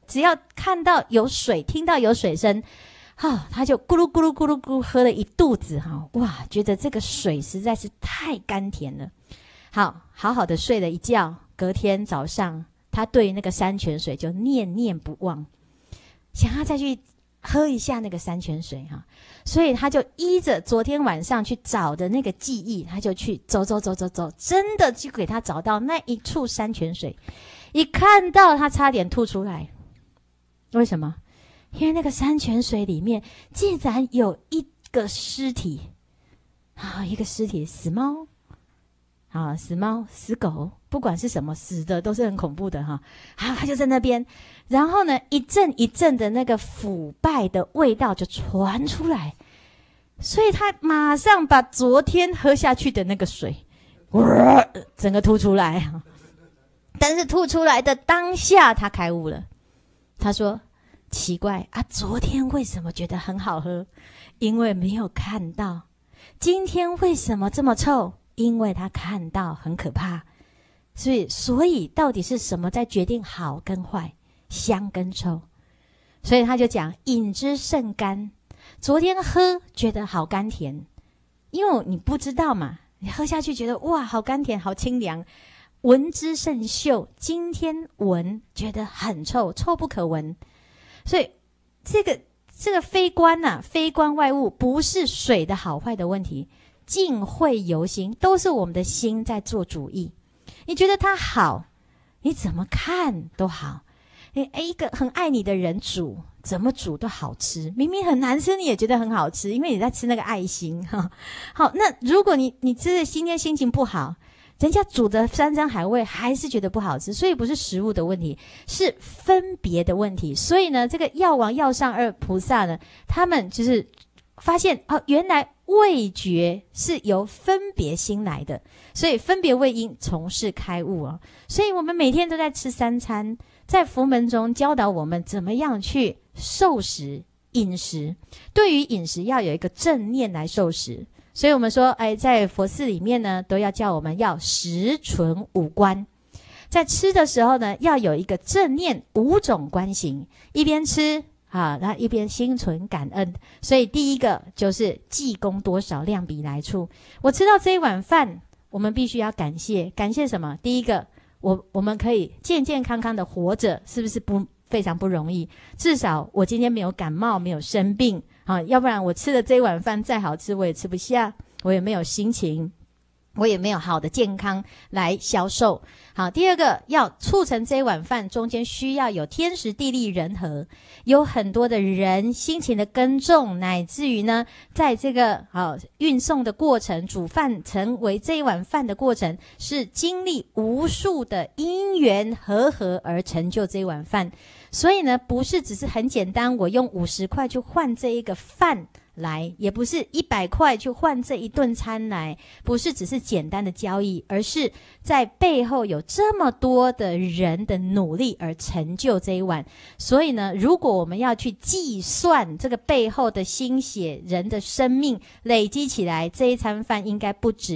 只要看到有水，听到有水声，他就咕噜咕噜咕噜咕噜喝了一肚子哇，觉得这个水实在是太甘甜了。好好的睡了一觉，隔天早上他对那个山泉水就念念不忘，想要再去喝一下那个山泉水所以他就依着昨天晚上去找的那个记忆，他就去走，真的就给他找到那一处山泉水。一看到他差点吐出来，为什么？因为那个山泉水里面竟然有一个尸体一个尸体，死猫死猫死狗，不管是什么死的都是很恐怖的他就在那边，然后呢一阵一阵的那个腐败的味道就传出来，所以他马上把昨天喝下去的那个水整个吐出来但是吐出来的当下他开悟了，他说奇怪昨天为什么觉得很好喝？因为没有看到。今天为什么这么臭？因为他看到很可怕。所以到底是什么在决定好跟坏，香跟臭？所以他就讲饮之甚甘，昨天喝觉得好甘甜，因为你不知道嘛，你喝下去觉得哇好甘甜好清凉。闻之甚嗅，今天闻觉得很臭，臭不可闻。所以这个非观非观外物，不是水的好坏的问题，境会由心，都是我们的心在做主意。你觉得它好，你怎么看都好。一个很爱你的人煮，怎么煮都好吃，明明很难吃你也觉得很好吃，因为你在吃那个爱心好，那如果你吃的今天心情不好，人家煮的山珍海味还是觉得不好吃，所以不是食物的问题，是分别的问题。所以呢，这个药王药上二菩萨呢，他们就是发现原来味觉是由分别心来的，所以分别为因，从事开悟所以我们每天都在吃三餐，在佛门中教导我们怎么样去受食饮食。对于饮食要有一个正念来受食。所以我们说在佛寺里面呢，都要叫我们要食存五观，在吃的时候呢，要有一个正念五种观行，一边吃然后一边心存感恩。所以第一个就是济公多少，量比来处。我吃到这一碗饭，我们必须要感谢什么？第一个，我们可以健健康康的活着，是不是非常不容易？至少我今天没有感冒，没有生病要不然我吃的这一碗饭再好吃我也吃不下，我也没有心情，我也没有好的健康来消受。好，第二个，要促成这一碗饭中间需要有天时地利人和，有很多的人辛勤的耕种，乃至于呢在这个运送的过程，煮饭成为这一碗饭的过程，是经历无数的因缘和合而成就这一碗饭。所以呢，不是只是很简单，我用50块去换这一个饭来，也不是100块去换这一顿餐来，不是只是简单的交易，而是在背后有这么多的人的努力而成就这一碗。所以呢，如果我们要去计算这个背后的心血，人的生命累积起来，这一餐饭应该不止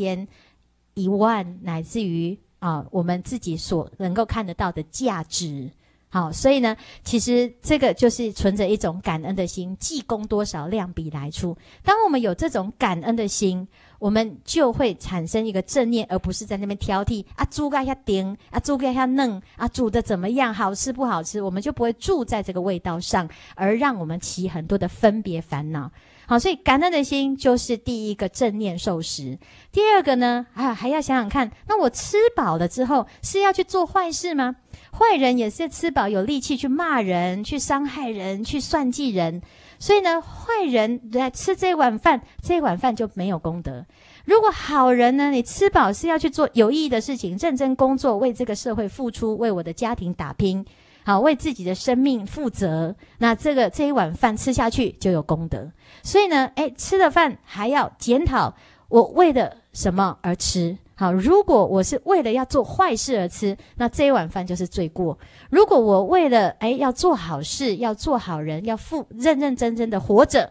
1000、10000，乃至于我们自己所能够看得到的价值。好，所以呢，其实这个就是存着一种感恩的心，济公多少，量比来处。当我们有这种感恩的心，我们就会产生一个正念，而不是在那边挑剔猪该下丁猪该下嫩煮的怎么样，好吃不好吃，我们就不会住在这个味道上，而让我们起很多的分别烦恼。好，所以感恩的心就是第一个正念受食。第二个呢，还要想想看，那我吃饱了之后是要去做坏事吗？坏人也是吃饱有力气去骂人，去伤害人，去算计人。所以呢，坏人来吃这碗饭，这碗饭就没有功德。如果好人呢，你吃饱是要去做有意义的事情，认真工作，为这个社会付出，为我的家庭打拼，好，为自己的生命负责，那这一碗饭吃下去就有功德。所以呢，吃了饭还要检讨我为了什么而吃。好，如果我是为了要做坏事而吃，那这一碗饭就是罪过。如果我为了要做好事，要做好人，要认认真真的活着，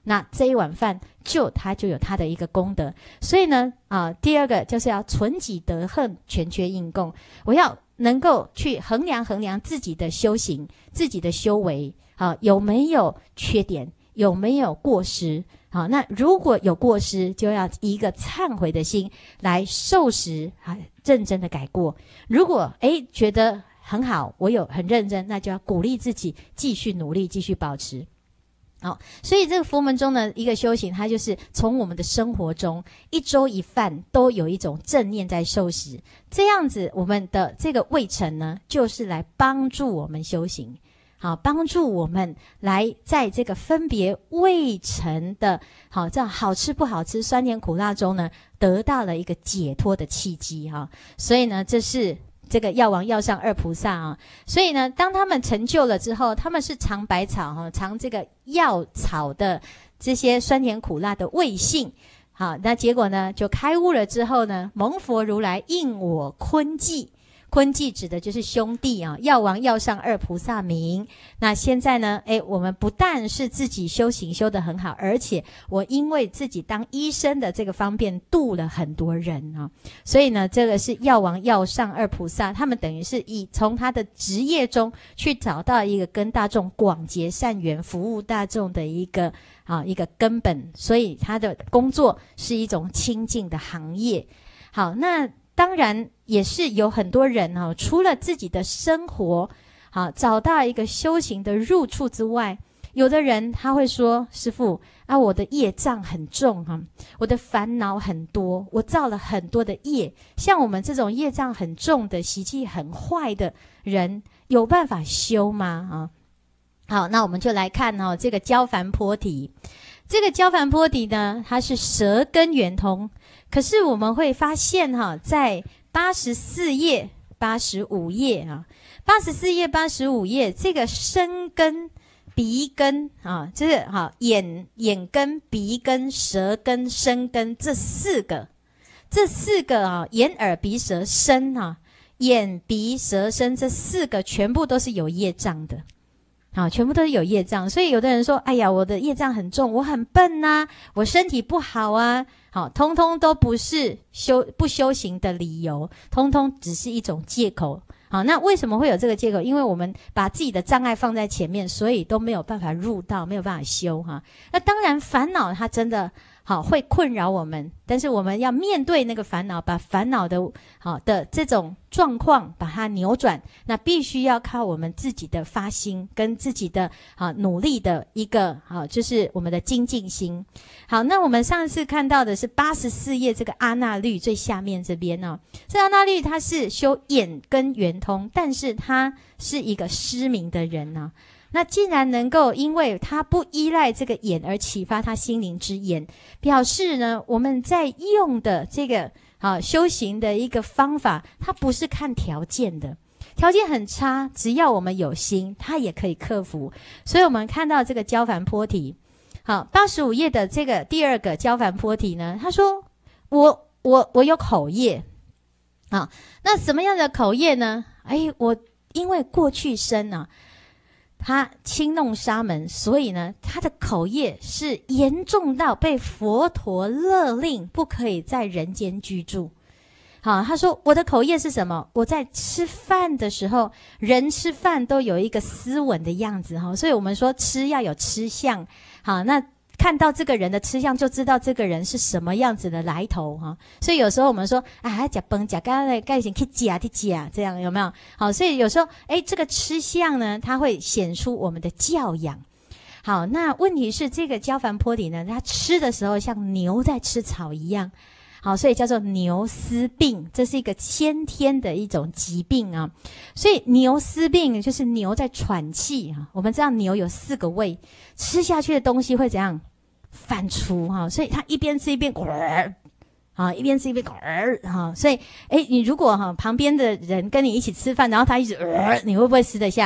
那这一碗饭它就有它的一个功德。所以呢第二个就是要存己得恨，全缺应供。我要能够去衡量自己的修行，自己的修为有没有缺点，有没有过失。好，那如果有过失，就要以一个忏悔的心来受持认真的改过。如果觉得很好，我有很认真，那就要鼓励自己继续努力，继续保持。好，所以这个佛门中的一个修行，它就是从我们的生活中一粥一饭都有一种正念在受持，这样子我们的这个卫成呢，就是来帮助我们修行。好，帮助我们来在这个分别未成的这样好吃不好吃、酸甜苦辣中呢，得到了一个解脱的契机所以呢，这是这个药王药上二菩萨所以呢，当他们成就了之后，他们是尝百草尝这个药草的这些酸甜苦辣的味性。好，那结果呢，就开悟了之后呢，蒙佛如来应我坤记。坤记指的就是兄弟药王药上二菩萨名。那现在呢我们不但是自己修行修得很好，而且我因为自己当医生的这个方便，度了很多人所以呢，这个是药王药上二菩萨，他们等于是从他的职业中去找到一个跟大众广结善缘、服务大众的一个根本，所以他的工作是一种清净的行业。好，那当然也是有很多人除了自己的生活找到一个修行的入处之外，有的人他会说，师父我的业障很重我的烦恼很多，我造了很多的业。像我们这种业障很重的、习气很坏的人，有办法修吗好，那我们就来看这个焦梵波提。这个焦梵波提呢，它是舌根圆通。可是我们会发现在84页、85页84页、85页，这个身根、鼻根就是眼根、鼻根、舌根、身根这四个眼耳鼻舌身眼鼻舌身这四个全部都是有业障的。全部都是有业障。所以有的人说，哎呀，我的业障很重，我很笨我身体不好通通都不是不修行的理由，通通只是一种借口。那为什么会有这个借口？因为我们把自己的障碍放在前面，所以都没有办法入道，没有办法修那当然烦恼它真的会困扰我们，但是我们要面对那个烦恼，把烦恼的这种状况把它扭转，那必须要靠我们自己的发心跟自己的努力的一个就是我们的精进心。好，那我们上次看到的是84页这个阿那律最下面这边这阿那律他是修眼根圆通，但是他是一个失明的人那既然能够因为他不依赖这个眼而启发他心灵之眼，表示呢我们在用的这个修行的一个方法，它不是看条件的，条件很差，只要我们有心，它也可以克服。所以我们看到这个焦梵波提85页的这个第二个焦梵波提呢，他说我有口业那什么样的口业呢？我因为过去生他轻弄沙门，所以呢他的口业是严重到被佛陀勒令不可以在人间居住。他说我的口业是什么？我在吃饭的时候，人吃饭都有一个斯文的样子所以我们说吃要有吃相。那看到这个人的吃相，就知道这个人是什么样子的来头所以有时候我们说吃饭吃刚才盖先去吃这样有没有？好，所以有时候这个吃相呢，它会显出我们的教养。好，那问题是这个焦梵波提呢，他吃的时候像牛在吃草一样。好，所以叫做牛嘶病，这是一个先天的一种疾病所以牛嘶病就是牛在喘气我们知道牛有4个胃，吃下去的东西会怎样反刍所以它一边吃一边一边吃一边所以你如果旁边的人跟你一起吃饭，然后他一直你会不会吃得下？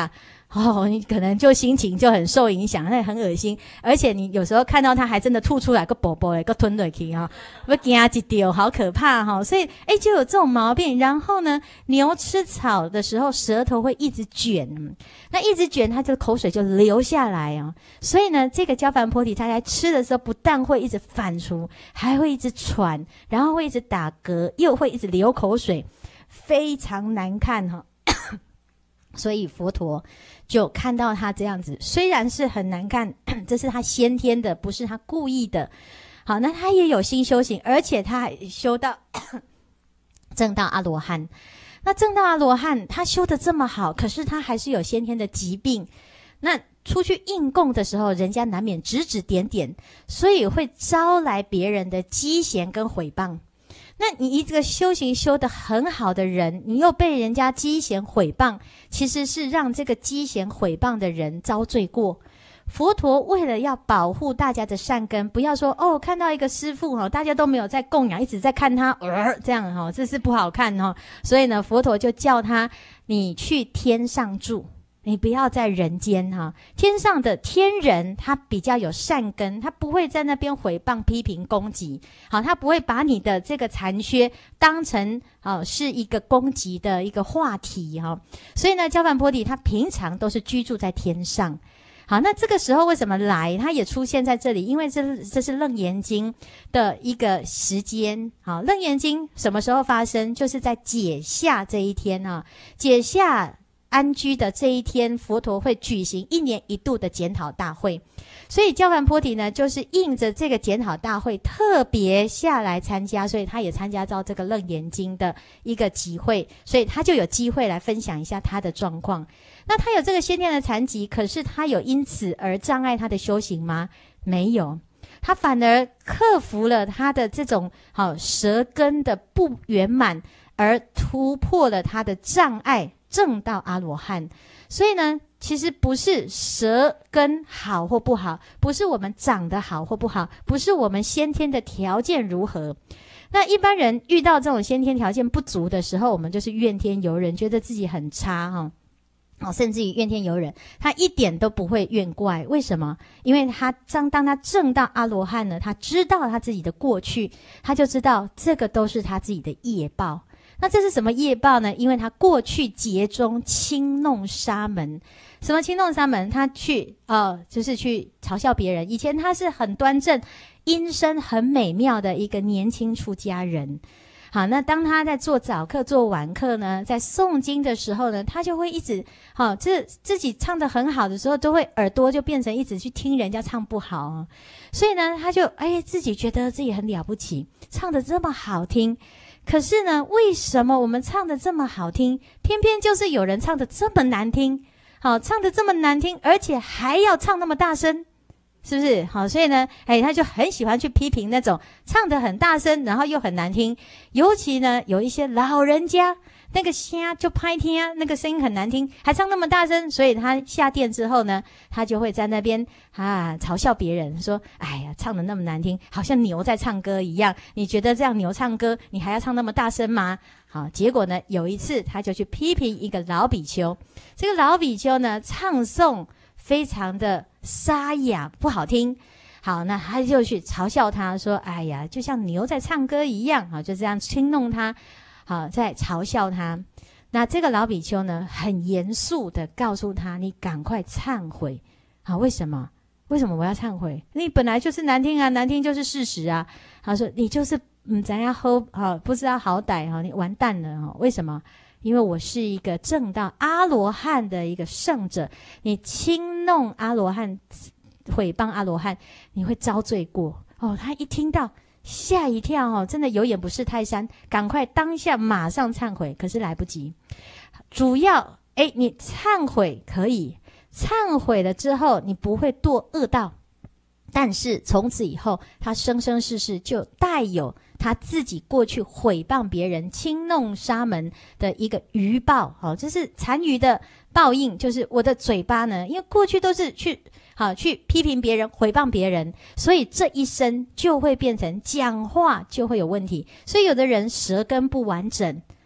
你可能就心情就很受影响，那很恶心，而且你有时候看到它还真的吐出来个宝宝嘞，个吞下去哈，不惊一丢，好可怕哈！所以就有这种毛病。然后呢，牛吃草的时候舌头会一直卷，那一直卷，它就口水就流下来啊。所以呢，这个焦凡波提它在吃的时候，不但会一直反刍，还会一直喘，然后会一直打嗝，又会一直流口水，非常难看哈。所以佛陀就看到他这样子，虽然是很难看，这是他先天的，不是他故意的。好，那他也有心修行，而且他还修到证到阿罗汉。那证到阿罗汉，他修得这么好，可是他还是有先天的疾病。那出去应供的时候，人家难免指指点点，所以会招来别人的讥嫌跟毁谤。那你一个修行修得很好的人，你又被人家讥嫌毁谤，其实是让这个讥嫌毁谤的人遭罪过。佛陀为了要保护大家的善根，不要说看到一个师父大家都没有在供养，一直在看他这样这是不好看所以呢，佛陀就叫他你去天上住，你不要在人间天上的天人他比较有善根，他不会在那边毁谤批评攻击，他不会把你的这个残缺当成是一个攻击的一个话题所以呢，焦凡波提他平常都是居住在天上。好，那这个时候为什么来？他也出现在这里，因为这是楞严经的一个时间。好，楞严经什么时候发生？就是在解夏这一天解夏安居的这一天，佛陀会举行1年1度的检讨大会。所以焦凡波提呢，就是应着这个检讨大会特别下来参加，所以他也参加到这个楞严经的一个集会，所以他就有机会来分享一下他的状况。那他有这个先天的残疾，可是他有因此而障碍他的修行吗？没有，他反而克服了他的这种舌根的不圆满，而突破了他的障碍，证到阿罗汉。所以呢，其实不是舌根好或不好，不是我们长得好或不好，不是我们先天的条件如何。那一般人遇到这种先天条件不足的时候，我们就是怨天尤人，觉得自己很差甚至于怨天尤人，他一点都不会怨怪。为什么？因为当他证到阿罗汉呢，他知道他自己的过去，他就知道这个都是他自己的业报。那这是什么业报呢？因为他过去劫中轻弄沙门。什么轻弄沙门？他去就是去嘲笑别人。以前他是很端正，音声很美妙的一个年轻出家人。好，那当他在做早课做晚课呢，在诵经的时候呢，他就会一直自己唱得很好的时候，都会耳朵就变成一直去听人家唱不好所以呢，他就自己觉得自己很了不起，唱得这么好听。可是呢，为什么我们唱得这么好听，偏偏就是有人唱得这么难听？唱得这么难听，而且还要唱那么大声，是不是？好，所以呢，他就很喜欢去批评那种唱得很大声，然后又很难听。尤其呢，有一些老人家，那个声就歹听，那个声音很难听，还唱那么大声，所以他下殿之后呢，他就会在那边嘲笑别人，说：“哎呀，唱得那么难听，好像牛在唱歌一样。你觉得这样牛唱歌，你还要唱那么大声吗？”好，结果呢，有一次他就去批评一个老比丘，这个老比丘呢，唱诵非常的沙哑，不好听。好，那他就去嘲笑他说：“哎呀，就像牛在唱歌一样。”好，就这样轻弄他，好，在嘲笑他。那这个老比丘呢，很严肃的告诉他：“你赶快忏悔。”好，为什么？为什么我要忏悔？你本来就是难听啊，难听就是事实啊。他说：“你就是怎样不知道好歹你完蛋了为什么？因为我是一个证到阿罗汉的一个圣者，你轻弄阿罗汉，毁谤阿罗汉，你会遭罪过。”他一听到吓一跳真的有眼不识泰山，赶快当下马上忏悔，可是来不及。主要你忏悔可以，忏悔了之后你不会堕恶道，但是从此以后他生生世世就带有他自己过去毁谤别人、轻弄沙门的一个余报。这是残余的报应，就是我的嘴巴呢，因为过去都是去批评别人、毁谤别人，所以这一生就会变成讲话就会有问题。所以有的人舌根不完整，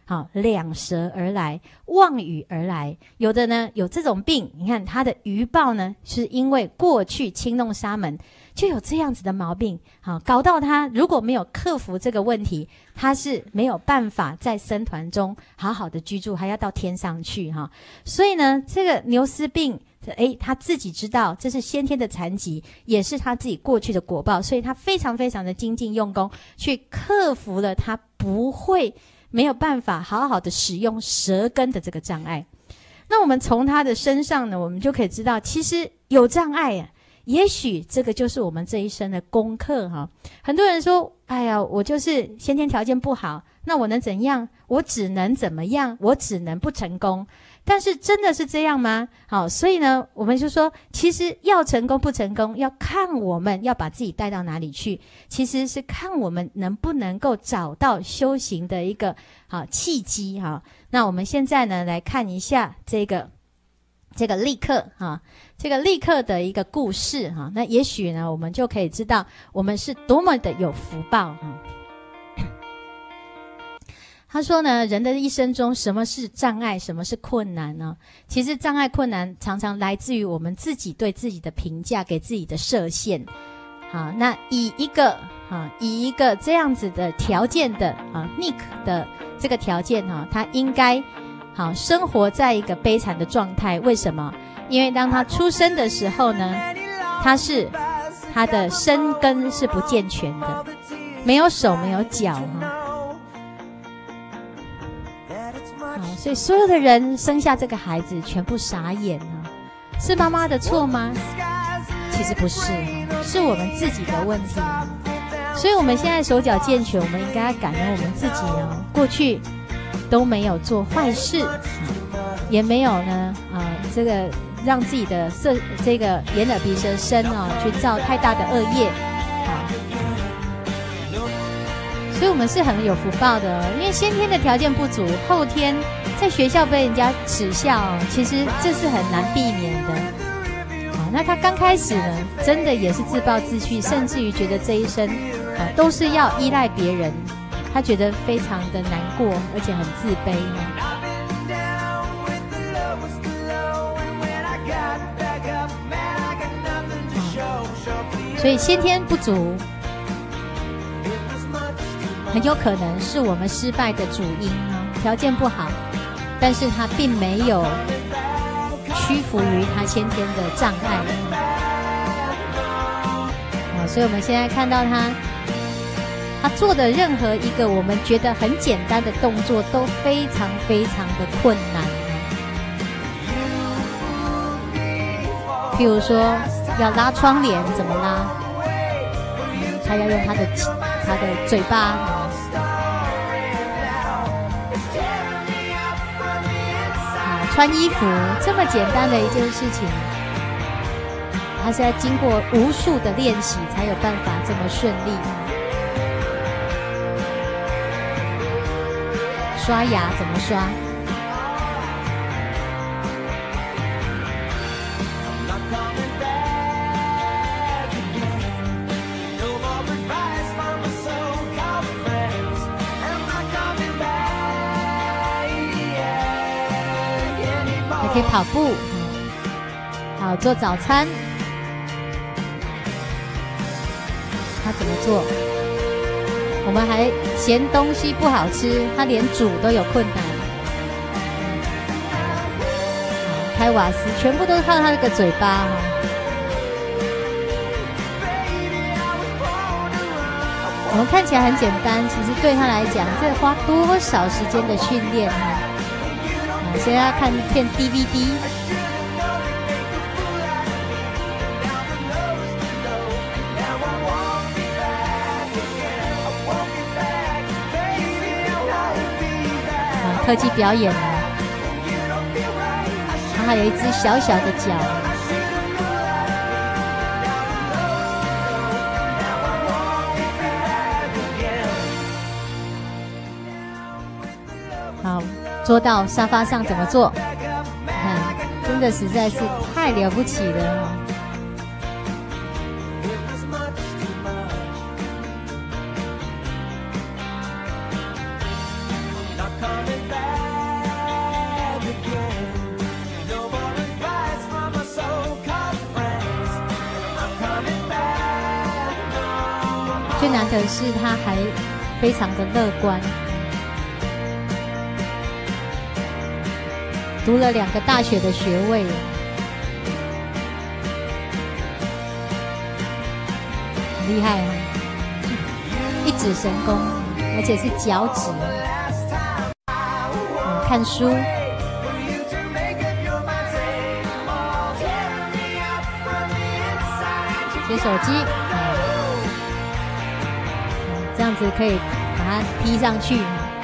好，两舌而来，妄语而来。有的呢有这种病，你看他的余报呢，是因为过去侵弄沙门，就有这样子的毛病。好，搞到他如果没有克服这个问题，他是没有办法在僧团中好好的居住，还要到天上去哈。所以呢，这个牛斯病，他自己知道这是先天的残疾，也是他自己过去的果报，所以他非常非常的精进用功，去克服了他不会没有办法好好的使用舌根的这个障碍。那我们从他的身上呢，我们就可以知道，其实有障碍啊，也许这个就是我们这一生的功课哈。很多人说，哎呀，我就是先天条件不好，那我能怎样？我只能怎么样？我只能不成功。但是真的是这样吗？好，所以呢，我们就说，其实要成功不成功，要看我们要把自己带到哪里去，其实是看我们能不能够找到修行的一个好契机哈。那我们现在呢，来看一下这个立刻哈，这个立刻的一个故事哈。那也许呢，我们就可以知道我们是多么的有福报哈。他说呢，人的一生中，什么是障碍，什么是困难呢？其实障碍困难常常来自于我们自己对自己的评价，给自己的设限。好，那以一个这样子的条件的Nick 的这个条件他应该生活在一个悲惨的状态。为什么？因为当他出生的时候呢，他的身根是不健全的，没有手没有脚所以所有的人生下这个孩子全部傻眼了。是妈妈的错吗？其实不是，是我们自己的问题。所以我们现在手脚健全，我们应该感恩我们自己过去都没有做坏事，也没有呢这个让自己的这个眼耳鼻舌身去造太大的恶业所以我们是很有福报的因为先天的条件不足，后天在学校被人家耻笑其实这是很难避免的那他刚开始呢，真的也是自暴自弃，甚至于觉得这一生都是要依赖别人，他觉得非常的难过，而且很自卑所以先天不足很有可能是我们失败的主因条件不好，但是他并没有屈服于他先天的障碍所以我们现在看到他做的任何一个我们觉得很简单的动作都非常非常的困难譬如说要拉窗帘怎么拉他要用他的嘴巴穿衣服这么简单的一件事情，他是要经过无数的练习才有办法这么顺利刷牙怎么刷可以跑步好做早餐他怎么做我们还嫌东西不好吃他连煮都有困难开瓦斯全部都是靠他那个嘴巴我们看起来很简单其实对他来讲这花多少时间的训练现在要看片 DVD 特技表演他还有一只小小的脚好坐到沙发上怎么做看真的实在是太了不起了最难得是他还非常的乐观，读了2个大学的学位，很厉害啊！一指神功，而且是脚趾。看书，接手机，这样子可以把它踢上去。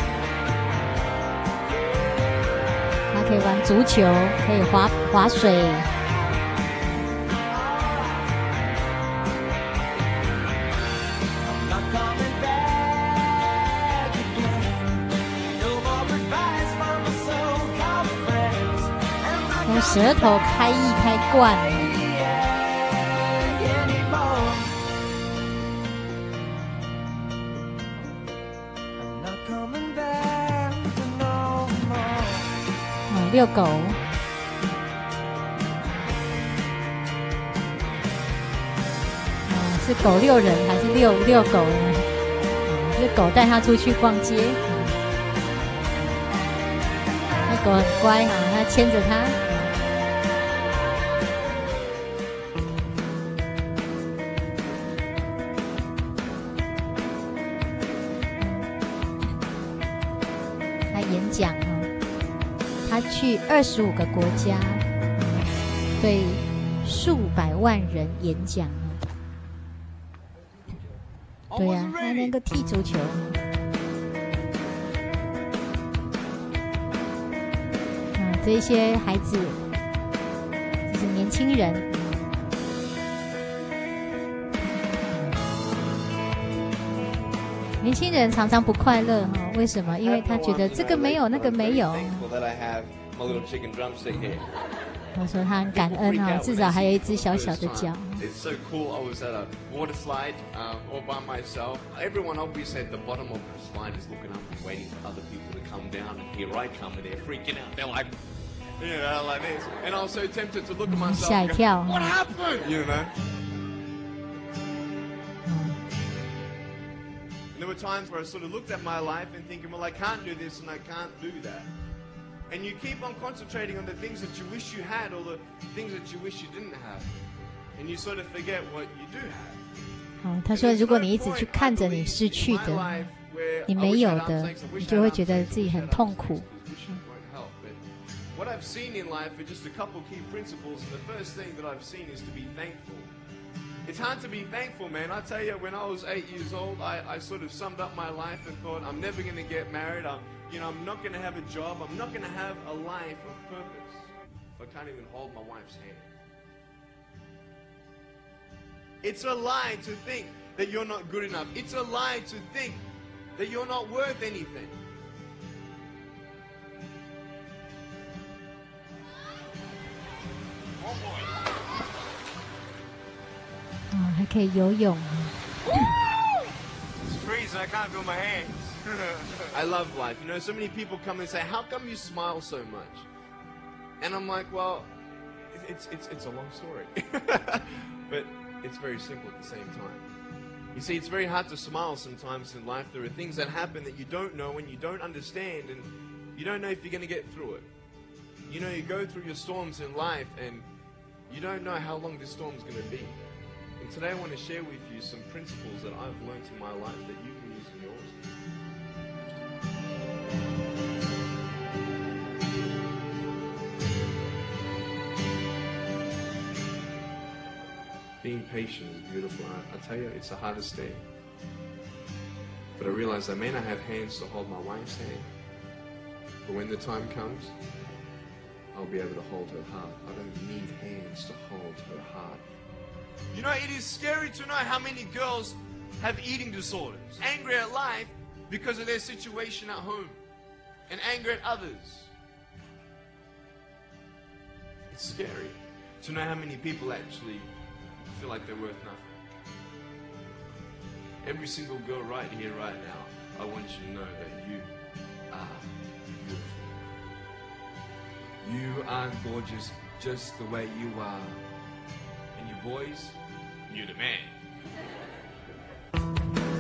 它可以玩足球，可以划水。用舌头开一开罐。遛狗，是狗遛人还是遛狗呢？是狗带它出去逛街，那狗很乖哈，它牵着它。他演讲啊。他去25个国家，对数百万人演讲。对呀，还能够踢足球。这些孩子，就是年轻人。年轻人常常不快乐哈，为什么？因为他觉得这个没有，那个没有。他说他很感恩啊，至少还有一只小小的脚。 It's so cool. I was at a water slide all by myself. Everyone obviously at the bottom of the slide is looking up and waiting for other people to come down. And here I come, and they're freaking out. They're like, you know, like this. And I was so tempted to look at myself and go, what happened? You know. There were times where I sort of looked at my life and thinking, well, I can't do this and I can't do that. And you keep on concentrating on the things that you wish you had or the things that you wish you didn't have. And you sort of forget what you do have. 他说如果你一直去看着你失去的，你没有的，你就会觉得自己很痛苦。 What I've seen in life are just a couple key principles, and the first thing that I've seen is to be thankful. It's hard to be thankful, man. I tell you, when I was 8 years old, I sort of summed up my life and thought, I'm never going to get married. I'm not going to have a job. I'm not going to have a life of purpose if I can't even hold my wife's hand. It's a lie to think that you're not good enough. It's a lie to think that you're not worth anything. Oh boy. 还可以游泳。 It's freezing. I can't feel my hands. I love life. You know, so many people come and say, "How come you smile so much?" And I'm like, well, it's a long story, but it's very simple at the same time. You see, it's very hard to smile sometimes in life. There are things that happen that you don't know and you don't understand, and you don't know if you're going to get through it. You know, you go through your storms in life, and you don't know how long this storm's going to be. And today I want to share with you some principles that I've learned in my life that you can use in yours. Being patient is beautiful. I tell you, it's the hardest thing. But I realize I may not have hands to hold my wife's hand, but when the time comes, I'll be able to hold her heart. I don't need hands to hold her heart. You know, it is scary to know how many girls have eating disorders, angry at life because of their situation at home, and angry at others. It's scary to know how many people actually feel like they're worth nothing. Every single girl right here, right now, I want you to know that you are beautiful. You are gorgeous just the way you are. And you boys, you're the man.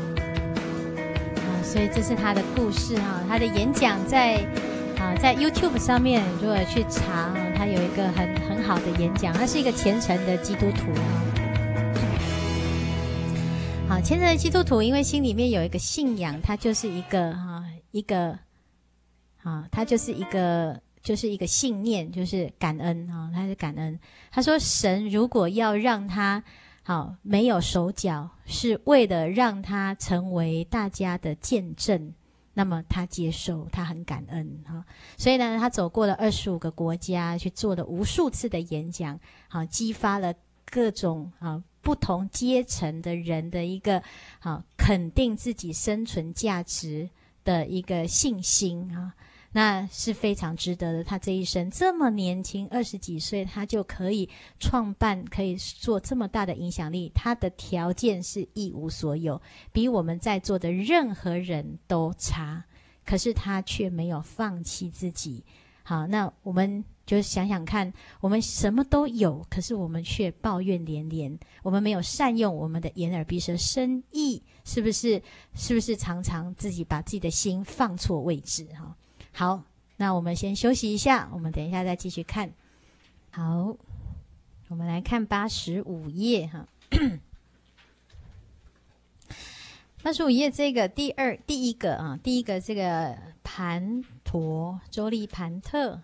所以这是他的故事哈。他的演讲在YouTube 上面，如果去查，他有一个很好的演讲。他是一个虔诚的基督徒好，虔诚的基督徒，因为心里面有一个信仰，他就是一个他就是一个信念，就是感恩他是感恩。他说，神如果要让他没有手脚，是为了让他成为大家的见证，那么他接受，他很感恩所以呢，他走过了25个国家，去做了无数次的演讲激发了各种不同阶层的人的一个肯定自己生存价值的一个信心那是非常值得的。他这一生这么年轻，20几岁，他就可以创办，可以做这么大的影响力，他的条件是一无所有，比我们在座的任何人都差，可是他却没有放弃自己。好，那我们就想想看，我们什么都有，可是我们却抱怨连连，我们没有善用我们的眼耳鼻舌身意，是不是常常自己把自己的心放错位置好，那我们先休息一下，我们等一下再继续看。好，我们来看85页85页这个第一个这个盘陀周利盘特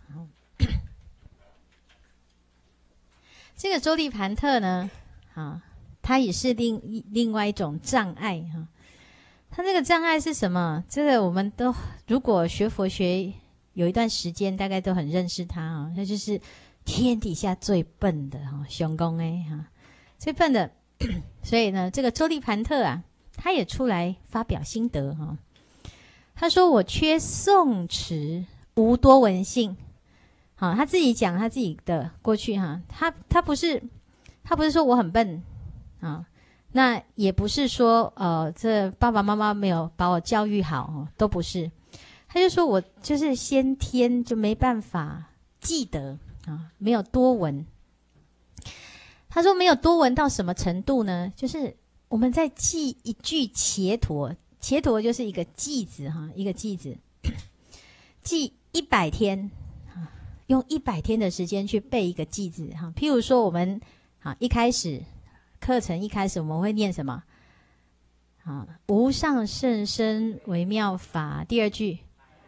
这个周利盘特呢它也是另外一种障碍他这个障碍是什么？这个我们都如果学佛学有一段时间，大概都很认识他他就是天底下最笨的熊公最笨的。所以呢，这个周利盘特他也出来发表心得他说：“我缺诵持，无多闻性。”他自己讲他自己的过去他不是说我很笨那也不是说这爸爸妈妈没有把我教育好都不是。他就说我就是先天就没办法记得没有多闻。他说没有多闻到什么程度呢？就是我们在记一句伽陀，伽陀就是一个偈子一个偈子，记100天用100天的时间去背一个偈子譬如说我们课程一开始我们会念什么无上甚深微妙法，第2句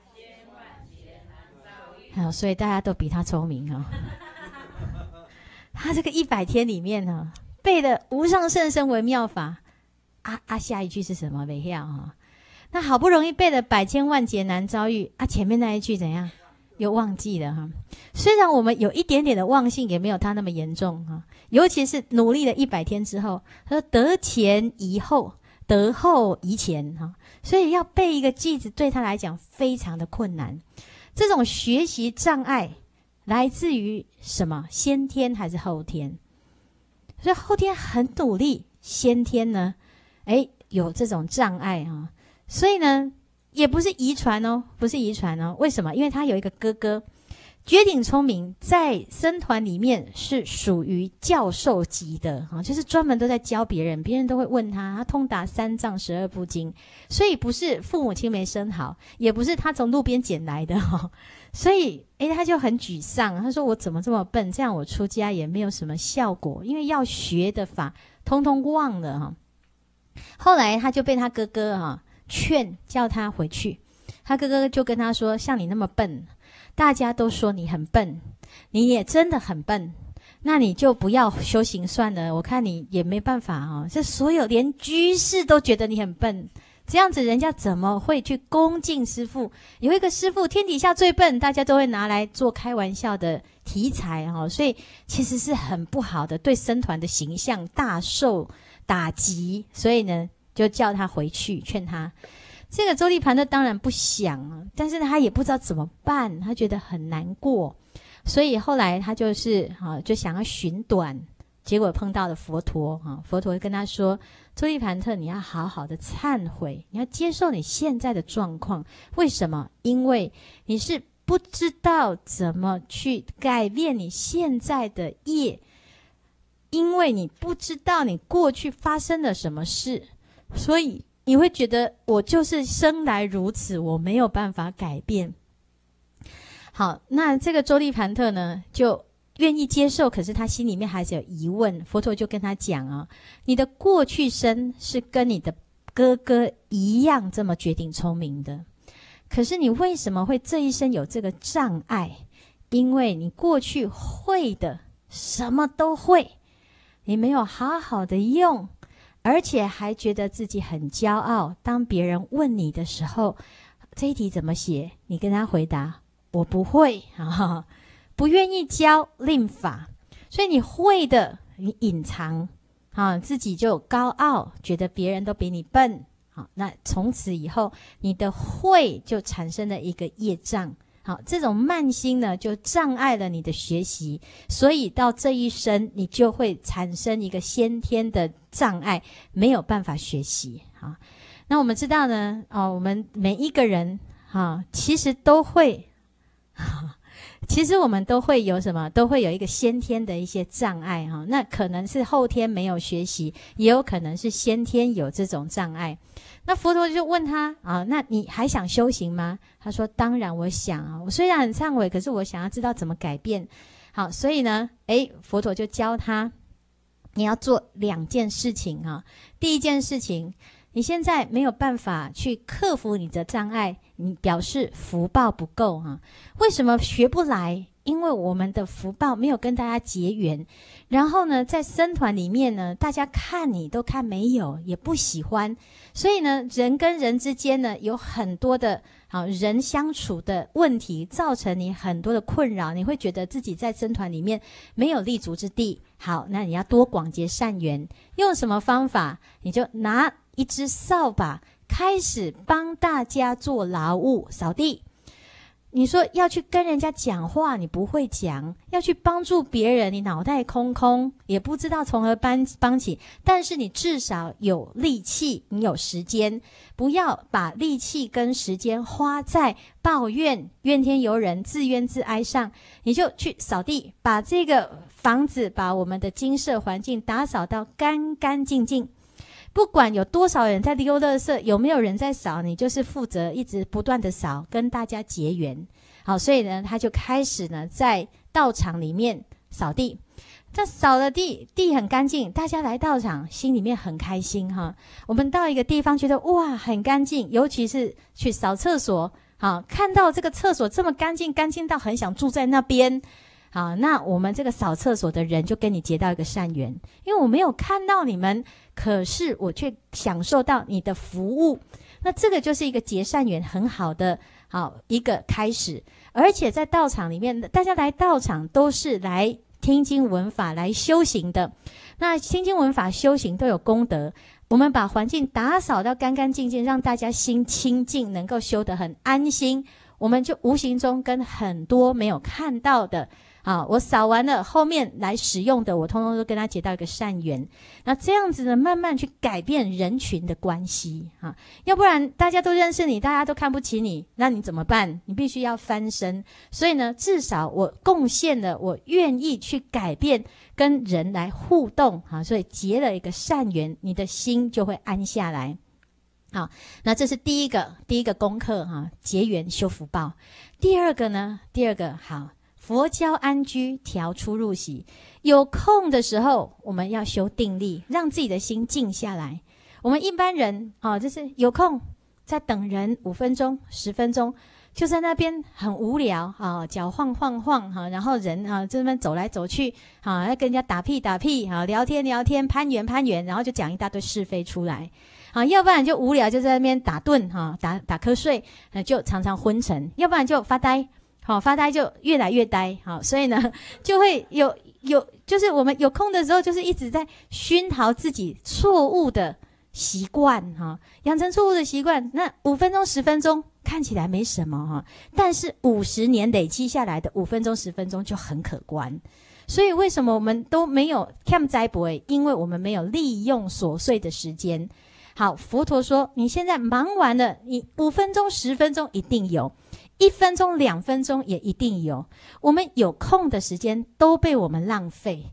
所以大家都比他聪明他这个100天里面背的无上甚深微妙法下一句是什么没晓那好不容易背了百千万劫难遭遇前面那一句怎样又忘记了虽然我们有一点点的忘性，也没有他那么严重尤其是努力了100天之后，他说得前宜后，得后宜前所以要背一个偈子对他来讲非常的困难。这种学习障碍来自于什么？先天还是后天？所以后天很努力，先天呢有这种障碍所以呢也不是遗传不是遗传为什么？因为他有一个哥哥绝顶聪明，在僧团里面是属于教授级的就是专门都在教别人，别人都会问他通达3藏12部经，所以不是父母亲没生好，也不是他从路边捡来的所以他就很沮丧，他说我怎么这么笨，这样我出家也没有什么效果，因为要学的法通通忘了后来他就被他哥哥劝，叫他回去。他哥哥就跟他说，像你那么笨，大家都说你很笨，你也真的很笨，那你就不要修行算了，我看你也没办法这所有连居士都觉得你很笨，这样子人家怎么会去恭敬师父？有一个师父天底下最笨，大家都会拿来做开玩笑的题材所以其实是很不好的，对僧团的形象大受打击。所以呢就叫他回去，劝他。这个周利盘特当然不想但是他也不知道怎么办，他觉得很难过，所以后来他就是就想要寻短，结果碰到了佛陀佛陀跟他说，周利盘特，你要好好的忏悔，你要接受你现在的状况。为什么？因为你是不知道怎么去改变你现在的业，因为你不知道你过去发生了什么事，所以你会觉得我就是生来如此，我没有办法改变。好，那这个周利盘特呢，就愿意接受，可是他心里面还是有疑问。佛陀就跟他讲啊，你的过去生是跟你的哥哥一样这么绝顶聪明的，可是你为什么会这一生有这个障碍？因为你过去会的什么都会，你没有好好的用，而且还觉得自己很骄傲。当别人问你的时候，这一题怎么写？你跟他回答我不会，不愿意教令法，所以你会的你隐藏，自己就高傲，觉得别人都比你笨。好，那从此以后你的会就产生了一个业障。好，这种慢心呢，就障碍了你的学习，所以到这一生，你就会产生一个先天的障碍，没有办法学习。好，那我们知道呢，我们每一个人，其实都会，其实我们都会有什么？都会有一个先天的一些障碍哈。那可能是后天没有学习，也有可能是先天有这种障碍。那佛陀就问他那你还想修行吗？他说当然我想啊，我虽然很忏悔，可是我想要知道怎么改变。好，所以呢佛陀就教他，你要做2件事情啊。第一件事情，你现在没有办法去克服你的障碍，你表示福报不够为什么学不来？因为我们的福报没有跟大家结缘，然后呢，在僧团里面呢，大家看你都看没有，也不喜欢，所以呢，人跟人之间呢，有很多的人相处的问题，造成你很多的困扰，你会觉得自己在僧团里面没有立足之地。好，那你要多广结善缘，用什么方法？你就拿一只扫把，开始帮大家做劳务，扫地。你说要去跟人家讲话，你不会讲；要去帮助别人，你脑袋空空，也不知道从何帮起。但是你至少有力气，你有时间，不要把力气跟时间花在抱怨、怨天尤人、自怨自哀上。你就去扫地，把这个房子，把我们的精舍环境打扫到干干净净。不管有多少人在丢垃圾，有没有人在扫，你就是负责一直不断的扫，跟大家结缘。好，所以呢，他就开始呢，在道场里面扫地。这扫了地很干净，大家来道场心里面很开心哈。我们到一个地方觉得哇很干净，尤其是去扫厕所，看到这个厕所这么干净，干净到很想住在那边。好，那我们这个扫厕所的人就跟你结到一个善缘，因为我没有看到你们，可是我却享受到你的服务。那这个就是一个结善缘很好的一个开始。而且在道场里面，大家来道场都是来听经闻法来修行的。那听经闻法修行都有功德，我们把环境打扫到干干净净，让大家心清净，能够修得很安心，我们就无形中跟很多没有看到的我扫完了，后面来使用的，我通通都跟他结到一个善缘。那这样子呢，慢慢去改变人群的关系要不然大家都认识你，大家都看不起你，那你怎么办？你必须要翻身。所以呢，至少我贡献了，我愿意去改变，跟人来互动所以结了一个善缘，你的心就会安下来。好，那这是第一个功课结缘修福报。第二个好。佛教安居，调出入息。有空的时候，我们要修定力，让自己的心静下来。我们一般人就是有空在等人5分钟、10分钟，就在那边很无聊脚晃然后人这边走来走去要跟人家打屁聊天攀援，然后就讲一大堆是非出来要不然就无聊，就在那边打盹打瞌睡，就常常昏沉；要不然就发呆。发呆就越来越呆所以呢，就会有就是我们有空的时候，就是一直在熏陶自己错误的习惯养成错误的习惯。那5分钟、10分钟看起来没什么但是50年累积下来的5分钟、10分钟就很可观。所以为什么我们都没有欠灾不会？因为我们没有利用琐碎的时间。好，佛陀说，你现在忙完了，你5分钟、10分钟一定有。1分钟、2分钟也一定有，我们有空的时间都被我们浪费。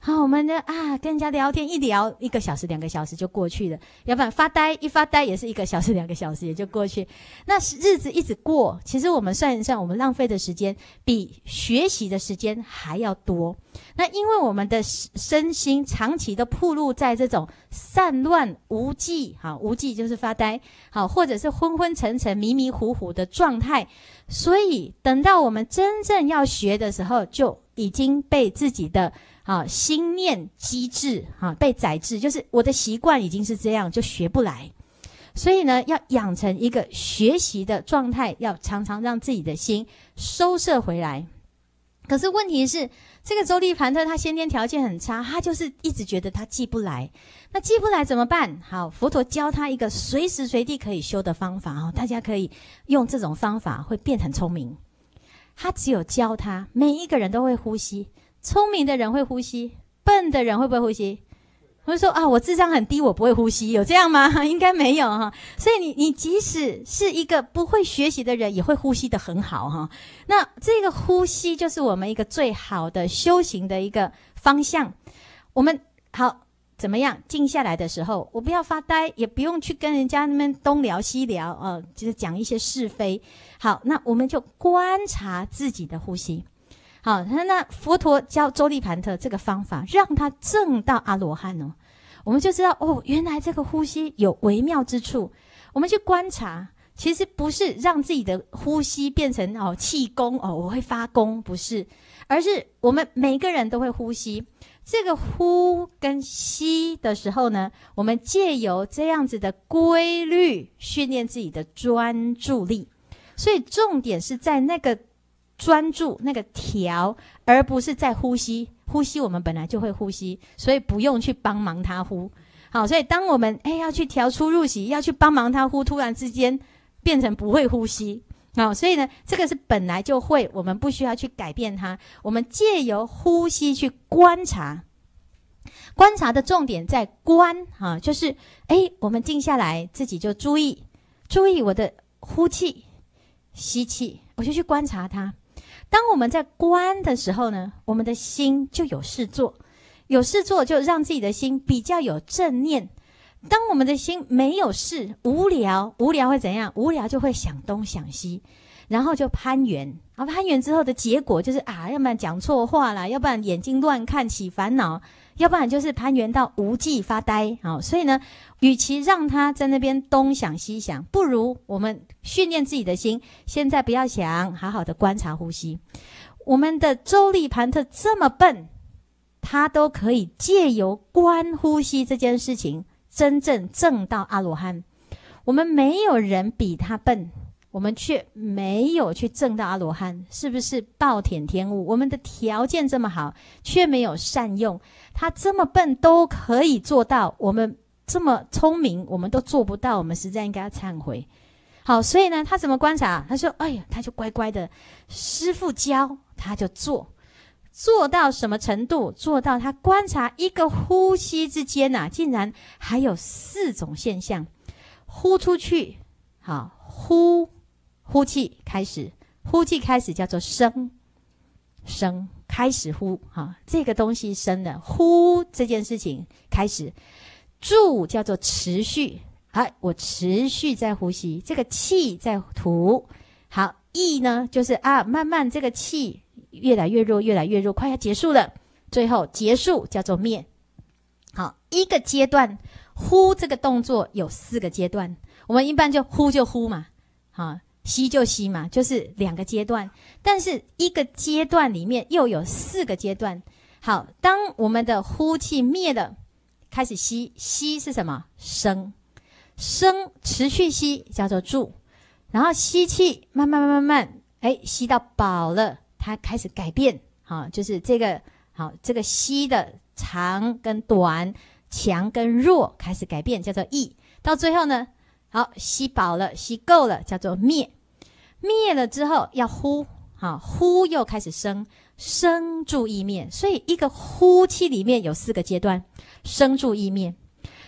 好，我们呢跟人家聊天一聊1个小时2个小时就过去了，要不然发呆也是1个小时2个小时也就过去。那日子一直过，其实我们算一算，我们浪费的时间比学习的时间还要多。那因为我们的身心长期的暴露在这种散乱无记，好，无记就是发呆，好，或者是昏昏沉沉迷迷糊糊的状态，所以等到我们真正要学的时候，就已经被自己的心念机制被宰制，就是我的习惯已经是这样，就学不来。所以呢，要养成一个学习的状态，要常常让自己的心收摄回来。可是问题是，这个周利盘特他先天条件很差，他就是一直觉得他记不来。那记不来怎么办？好，佛陀教他一个随时随地可以修的方法，大家可以用这种方法会变很聪明。他只有教他，每一个人都会呼吸。聪明的人会呼吸，笨的人会不会呼吸？我就说我智商很低，我不会呼吸，有这样吗？应该没有哈。所以你即使是一个不会学习的人，也会呼吸得很好哈。那这个呼吸就是我们一个最好的修行的一个方向。我们好怎么样？静下来的时候，我不要发呆，也不用去跟人家那边东聊西聊就是讲一些是非。好，那我们就观察自己的呼吸。好，那佛陀教周利盘特这个方法，让他证到阿罗汉哦，我们就知道原来这个呼吸有微妙之处。我们去观察，其实不是让自己的呼吸变成气功我会发功，不是，而是我们每个人都会呼吸。这个呼跟吸的时候呢，我们借由这样子的规律训练自己的专注力，所以重点是在那个专注那个调，而不是在呼吸。呼吸我们本来就会呼吸，所以不用去帮忙他呼。好，所以当我们要去调出入息，要去帮忙他呼，突然之间变成不会呼吸。好，所以呢，这个是本来就会，我们不需要去改变它。我们借由呼吸去观察，观察的重点在观就是我们静下来，自己就注意我的呼气、吸气，我就去观察它。当我们在观的时候呢，我们的心就有事做，有事做就让自己的心比较有正念。当我们的心没有事，无聊会怎样？无聊就会想东想西，然后就攀缘。攀缘之后的结果就是要不然讲错话啦，要不然眼睛乱看起烦恼，要不然就是攀缘到无记发呆。所以呢，与其让他在那边东想西想，不如我们训练自己的心，现在不要想，好好的观察呼吸。我们的周利盘特这么笨，他都可以借由观呼吸这件事情真正证到阿罗汉。我们没有人比他笨，我们却没有去证到阿罗汉，是不是暴殄天物？我们的条件这么好，却没有善用。他这么笨都可以做到，我们这么聪明我们都做不到，我们实在应该要忏悔。好，所以呢，他怎么观察？他说他就乖乖的，师父教他就做到什么程度？做到他观察一个呼吸之间竟然还有4种现象。呼出去，好，呼气开始，呼气开始叫做生开始呼，这个东西生的，呼这件事情开始。住叫做持续，我持续在呼吸，这个气在吐。好，意呢就是慢慢这个气越来越弱，越来越弱，快要结束了，最后结束叫做灭。好，一个阶段呼这个动作有4个阶段，我们一般就呼嘛，吸就吸嘛，就是2个阶段，但是一个阶段里面又有4个阶段。好，当我们的呼气灭了，开始吸是什么？生持续吸叫做住，然后吸气慢慢吸到饱了，它开始改变，就是这个吸的长跟短，强跟弱开始改变，叫做意。到最后呢，好，吸饱了，吸够了，叫做灭。灭了之后要呼，呼又开始生住意灭。所以一个呼气里面有4个阶段，生住意灭。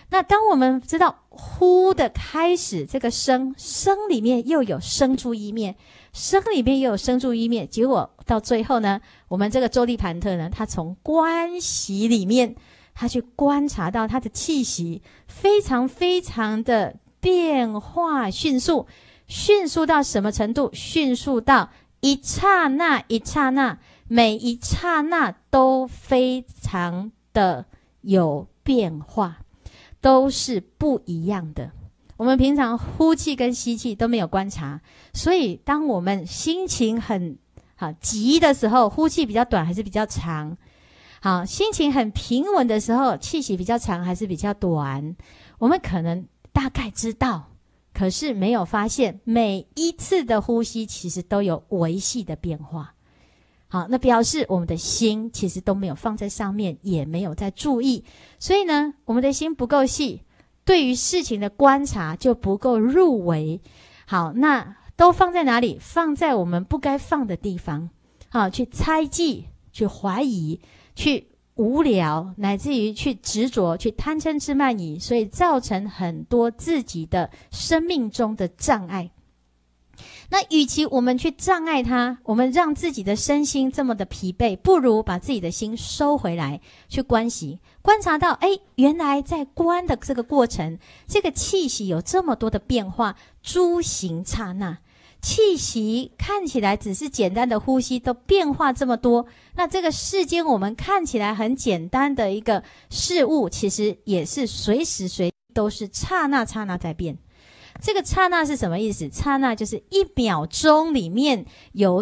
那当我们知道呼的开始，这个生里面又有生出一面，生里面又有生出一面，结果到最后呢，我们这个周利盘特呢，他从观息里面，他去观察到他的气息非常非常的变化迅速，迅速到什么程度？迅速到一刹那一刹那，每一刹那都非常的有变化，都是不一样的。我们平常呼气跟吸气都没有观察，所以当我们心情很急的时候，呼气比较短还是比较长？好，心情很平稳的时候，气息比较长还是比较短？我们可能大概知道，可是没有发现每一次的呼吸其实都有微细的变化。好，那表示我们的心其实都没有放在上面，也没有在注意，所以呢，我们的心不够细，对于事情的观察就不够入微。好，那都放在哪里？放在我们不该放的地方。好，去猜忌，去怀疑，去无聊，乃至于去执着，去贪嗔痴慢疑，所以造成很多自己的生命中的障碍。那与其我们去障碍它，我们让自己的身心这么的疲惫，不如把自己的心收回来，去观息，观察到，原来在观的这个过程，这个气息有这么多的变化，诸行刹那，气息看起来只是简单的呼吸，都变化这么多。那这个世间我们看起来很简单的一个事物，其实也是随时随地都是刹那刹那在变。这个刹那是什么意思？刹那就是1秒钟里面有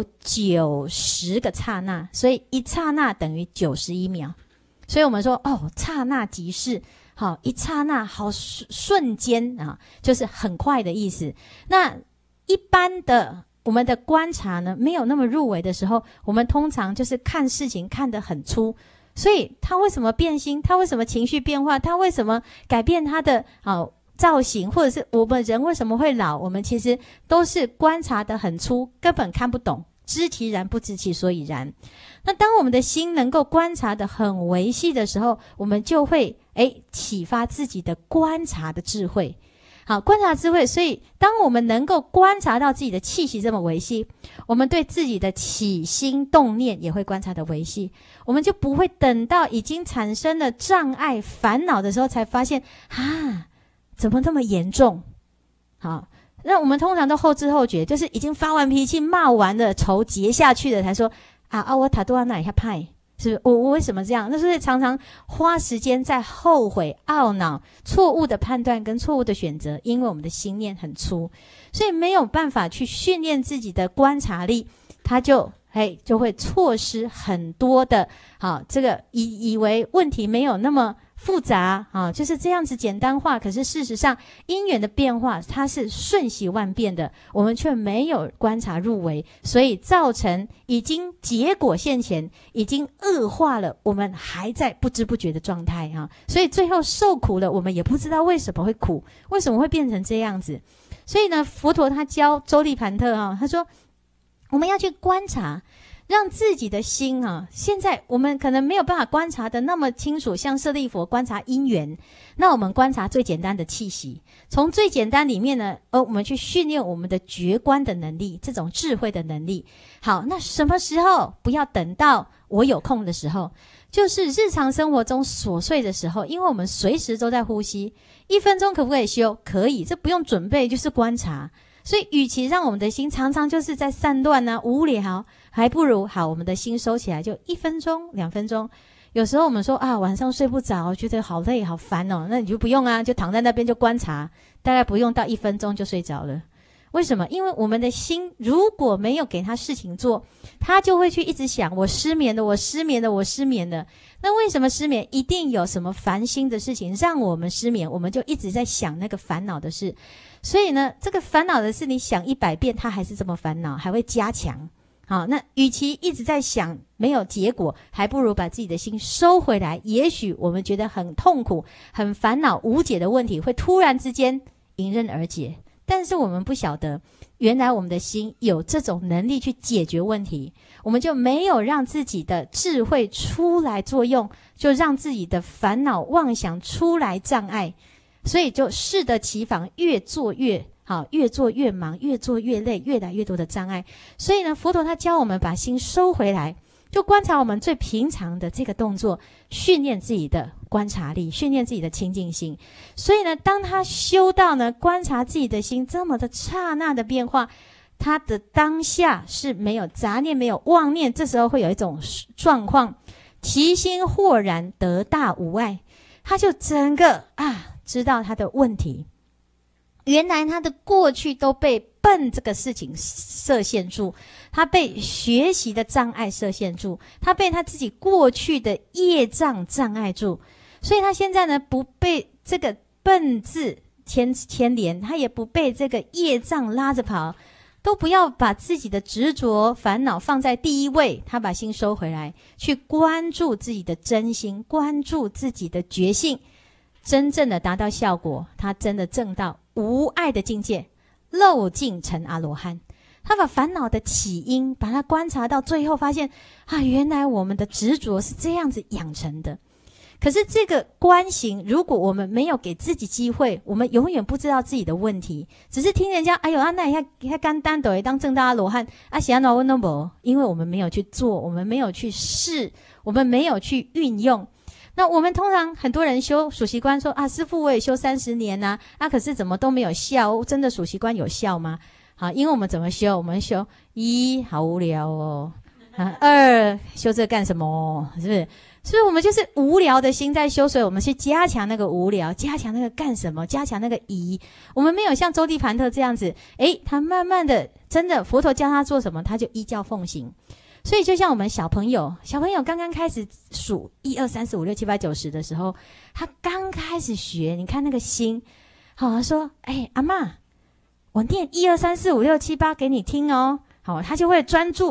90个刹那，所以一刹那等于91秒。所以我们说刹那即逝，好，一刹那好瞬间啊，就是很快的意思。那一般的我们的观察呢，没有那么入微的时候，我们通常就是看事情看得很粗，所以他为什么变心？他为什么情绪变化？他为什么改变他的造型，或者是我们人为什么会老，我们其实都是观察得很粗，根本看不懂，知其然不知其所以然。那当我们的心能够观察得很微细的时候，我们就会启发自己的观察的智慧。好，观察智慧，所以当我们能够观察到自己的气息这么微细，我们对自己的起心动念也会观察得微细，我们就不会等到已经产生了障碍烦恼的时候才发现怎么这么严重。好，那我们通常都后知后觉，就是已经发完脾气骂完了，仇结下去了才说我塔多安那一下派，是不是我为什么这样？那是常常花时间在后悔懊恼错误的判断跟错误的选择，因为我们的心念很粗，所以没有办法去训练自己的观察力，他就会错失很多的这个以为问题没有那么复杂就是这样子简单化，可是事实上因缘的变化它是瞬息万变的，我们却没有观察入微，所以造成已经结果现前，已经恶化了，我们还在不知不觉的状态所以最后受苦了，我们也不知道为什么会苦，为什么会变成这样子。所以呢，佛陀他教周利盘特他说我们要去观察，让自己的心现在我们可能没有办法观察的那么清楚，像舍利弗观察因缘，那我们观察最简单的气息，从最简单里面呢，我们去训练我们的觉观的能力，这种智慧的能力。好，那什么时候？不要等到我有空的时候，就是日常生活中琐碎的时候，因为我们随时都在呼吸，1分钟可不可以休？可以，这不用准备，就是观察。所以与其让我们的心常常就是在散乱无聊，还不如我们的心收起来，就1分钟2分钟。有时候我们说晚上睡不着，觉得好累好烦那你就不用就躺在那边就观察，大概不用到1分钟就睡着了。为什么？因为我们的心如果没有给他事情做，他就会去一直想我失眠了，我失眠了，我失眠了。那为什么失眠？一定有什么烦心的事情让我们失眠，我们就一直在想那个烦恼的事。所以呢，这个烦恼的事你想100遍，它还是这么烦恼，还会加强。好，那与其一直在想没有结果，还不如把自己的心收回来。也许我们觉得很痛苦、很烦恼、无解的问题，会突然之间迎刃而解。但是我们不晓得，原来我们的心有这种能力去解决问题，我们就没有让自己的智慧出来作用，就让自己的烦恼妄想出来障碍。 所以就适得其反，越做越好，越做越忙，越做越累，越来越多的障碍。所以呢，佛陀他教我们把心收回来，就观察我们最平常的这个动作，训练自己的观察力，训练自己的清净心。所以呢，当他修到呢观察自己的心这么的刹那的变化，他的当下是没有杂念，没有妄念，这时候会有一种状况，其心豁然，得大无碍。他就整个知道他的问题，原来他的过去都被笨这个事情设限住，他被学习的障碍设限住，他被他自己过去的业障障碍住，所以他现在呢不被这个笨字牵连，他也不被这个业障拉着跑，都不要把自己的执着烦恼放在第一位，他把心收回来，去关注自己的真心，关注自己的觉性，真正的达到效果，他真的证到无碍的境界，漏尽成阿罗汉。他把烦恼的起因把它观察到最后，发现原来我们的执着是这样子养成的。可是这个观行，如果我们没有给自己机会，我们永远不知道自己的问题，只是听人家那他简单的当证到阿罗汉想要我都没，因为我们没有去做，我们没有去试，我们没有去运用。那我们通常很多人修数息观说师父我也修30年可是怎么都没有效，真的数息观有效吗？好，因为我们怎么修？我们修1好无聊哦，2修这干什么？是不是？所以我们就是无聊的心在修，所以我们去加强那个无聊，加强那个干什么，加强那个疑。我们没有像周地盘特这样子，他慢慢的，真的佛陀教他做什么，他就依教奉行。所以就像我们小朋友刚刚开始数1、2、3、4、5、6、7、8、9、10的时候，他刚开始学，你看那个心，他说阿嬷，我念1、2、3、4、5、6、7、8给你听哦，好，他就会专注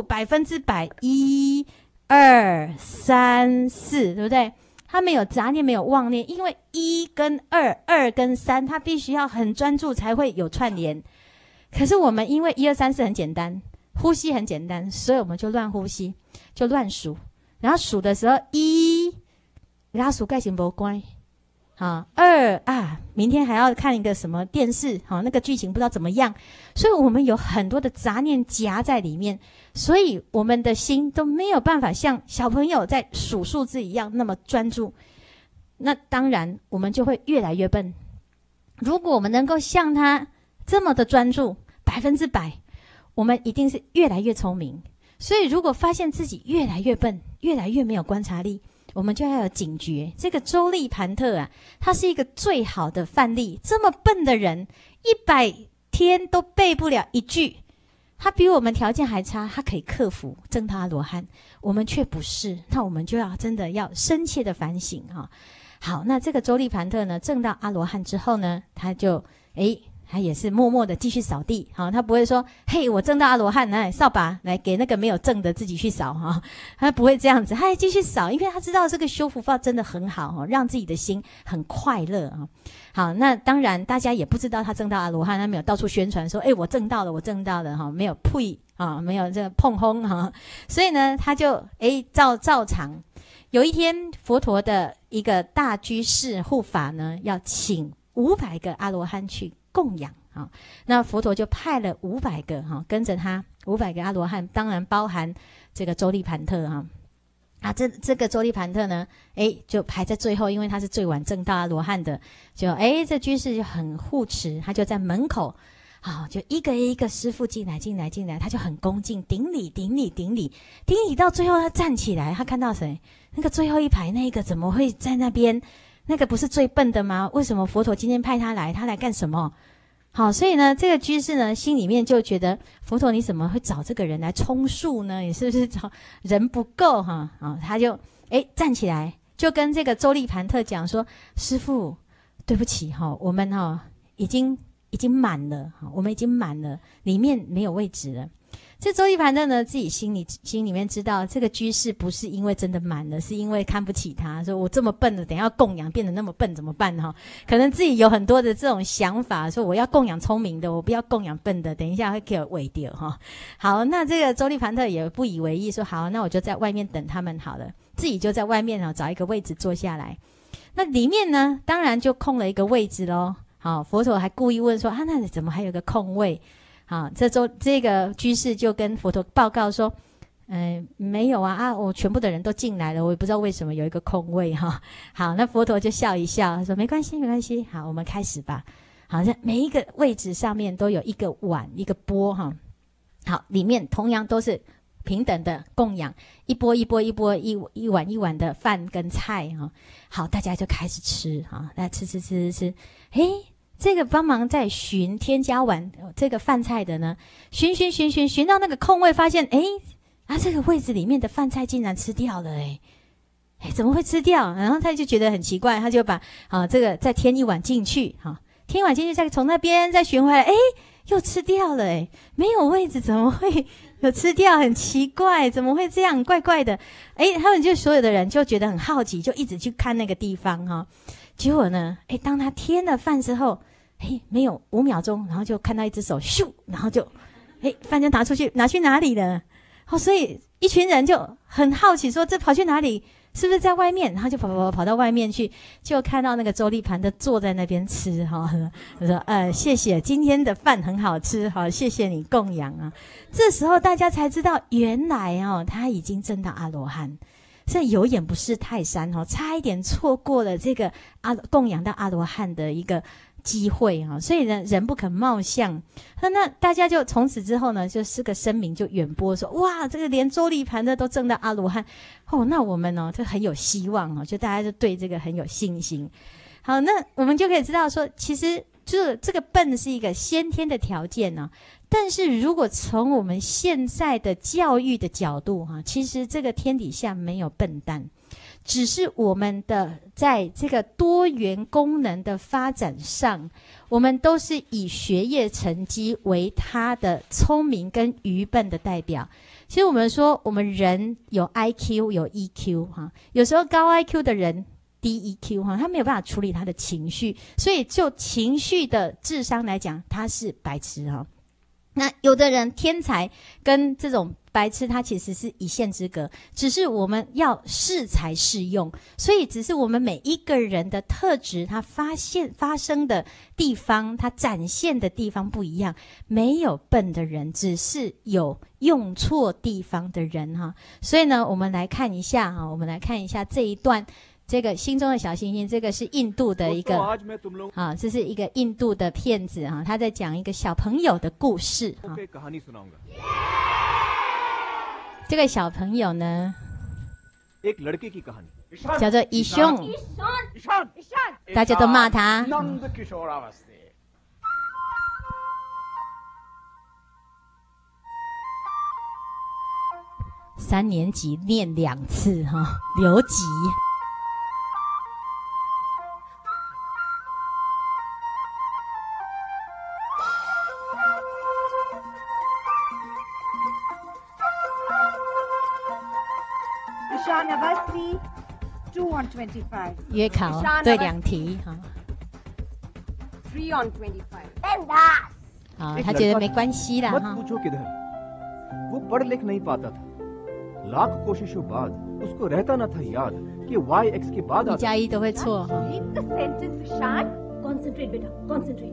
100%，1、2、3、4，对不对？他没有杂念，没有妄念，因为1跟2、2跟3，他必须要很专注才会有串联。可是我们因为1、2、3、4很简单，呼吸很简单，所以我们就乱呼吸，就乱数。然后数的时候1，然后数盖行不乖，2明天还要看一个什么电视，那个剧情不知道怎么样，所以我们有很多的杂念夹在里面，所以我们的心都没有办法像小朋友在数数字一样那么专注。那当然我们就会越来越笨。如果我们能够像他这么的专注100%，我们一定是越来越聪明。所以如果发现自己越来越笨，越来越没有观察力，我们就要有警觉。这个周利盘特他是一个最好的范例。这么笨的人，100天都背不了一句，他比我们条件还差，他可以克服证他阿罗汉，我们却不是。那我们就要真的要深切的反省好，那这个周利盘特呢，证到阿罗汉之后呢，他就他也是默默的继续扫地，他不会说嘿我证到阿罗汉，来扫把来给那个没有证的自己去扫他不会这样子，他也继续扫，因为他知道这个修福报真的很好让自己的心很快乐好，那当然大家也不知道他证到阿罗汉，他没有到处宣传说我证到了，我证到了没有呸没有这个碰轰所以呢他就照常。有一天佛陀的一个大居士护法呢，要请500个阿罗汉去供养那佛陀就派了500个跟着他500个阿罗汉，当然包含这个周利盘特这个周利盘特呢就排在最后，因为他是最晚证到阿罗汉的，就这居士就很护持，他就在门口就一个一个师父进来，他就很恭敬顶礼到最后他站起来，他看到谁？那个最后一排那个怎么会在那边？那个不是最笨的吗？为什么佛陀今天派他来干什么？好，所以呢这个居士呢心里面就觉得佛陀你怎么会找这个人来充数呢？你是不是找人不够他就站起来，就跟这个周利盘特讲说，师父对不起我们已经满了，我们已经满了，里面没有位置了。这周利盘特呢自己心里面知道，这个居士不是因为真的满了，是因为看不起他，说我这么笨的，等一下供养变得那么笨怎么办可能自己有很多的这种想法，说我要供养聪明的，我不要供养笨的，等一下会给我毁掉好，那这个周利盘特也不以为意，说好，那我就在外面等他们好了，自己就在外面找一个位置坐下来。 那里面呢，当然就空了一个位置咯。好，佛陀还故意问说：“啊，那怎么还有个空位？”好，这个居士就跟佛陀报告说：“没有啊，我全部的人都进来了，我也不知道为什么有一个空位哈。”好，那佛陀就笑一笑，他说：“没关系，没关系。好，我们开始吧。好像每一个位置上面都有一个碗，一个钵哈。好，里面同样都是平等的供养，一钵一钵一钵，一碗一碗的饭跟菜哈。好，大家就开始吃哈，来吃。这个帮忙在寻添加碗这个饭菜的呢，寻到那个空位，发现这个位置里面的饭菜竟然吃掉了怎么会吃掉？然后他就觉得很奇怪，他就把这个再添一碗进去添一碗进去，再从那边再寻回来，又吃掉了没有位置怎么会有吃掉？很奇怪，怎么会这样？怪怪的。他们就所有的人就觉得很好奇，就一直去看那个地方结果呢，当他添了饭之后，没有5秒钟，然后就看到一只手咻，然后就饭就拿去哪里了？所以一群人就很好奇说，这跑去哪里？是不是在外面？然后就跑到外面去，就看到那个周利盘的坐在那边吃他说谢谢，今天的饭很好吃谢谢你供养啊。这时候大家才知道，原来他已经证到阿罗汉。所以有眼不识泰山差一点错过了这个供养到阿罗汉的一个机会所以呢，人不可貌相。那大家就从此之后呢，就是个声名就远播说，哇，这个连周利盘的都证到阿罗汉那我们就很有希望就大家就对这个很有信心。好，那我们就可以知道说，其实这个笨是一个先天的条件但是如果从我们现在的教育的角度其实这个天底下没有笨蛋，只是我们的在这个多元功能的发展上，我们都是以学业成绩为他的聪明跟愚笨的代表。其实我们说，我们人有 IQ 有 EQ 有时候高 IQ 的人低 EQ 他没有办法处理他的情绪，所以就情绪的智商来讲，他是白痴那有的人天才跟这种白痴，他其实是一线之隔，只是我们要适才适用，所以只是我们每一个人的特质，他发生的地方，他展现的地方不一样。没有笨的人，只是有用错地方的人所以呢，我们来看一下这一段。这个心中的小星星，这个是印度的一个这是一个印度的骗子他在讲一个小朋友的故事这个小朋友呢，叫做伊雄，大家都骂他。3年级念2次留级。约考对2题 3 on 25。 好，他觉得没关系啦 वो पढ़ लिख नहीं पाता था। लाख कोशिशों बाद उसको रहता न था याद कि y x के बाद 1加1都会错 The sentence, Ishan. Concentrate, beta. Concentrate.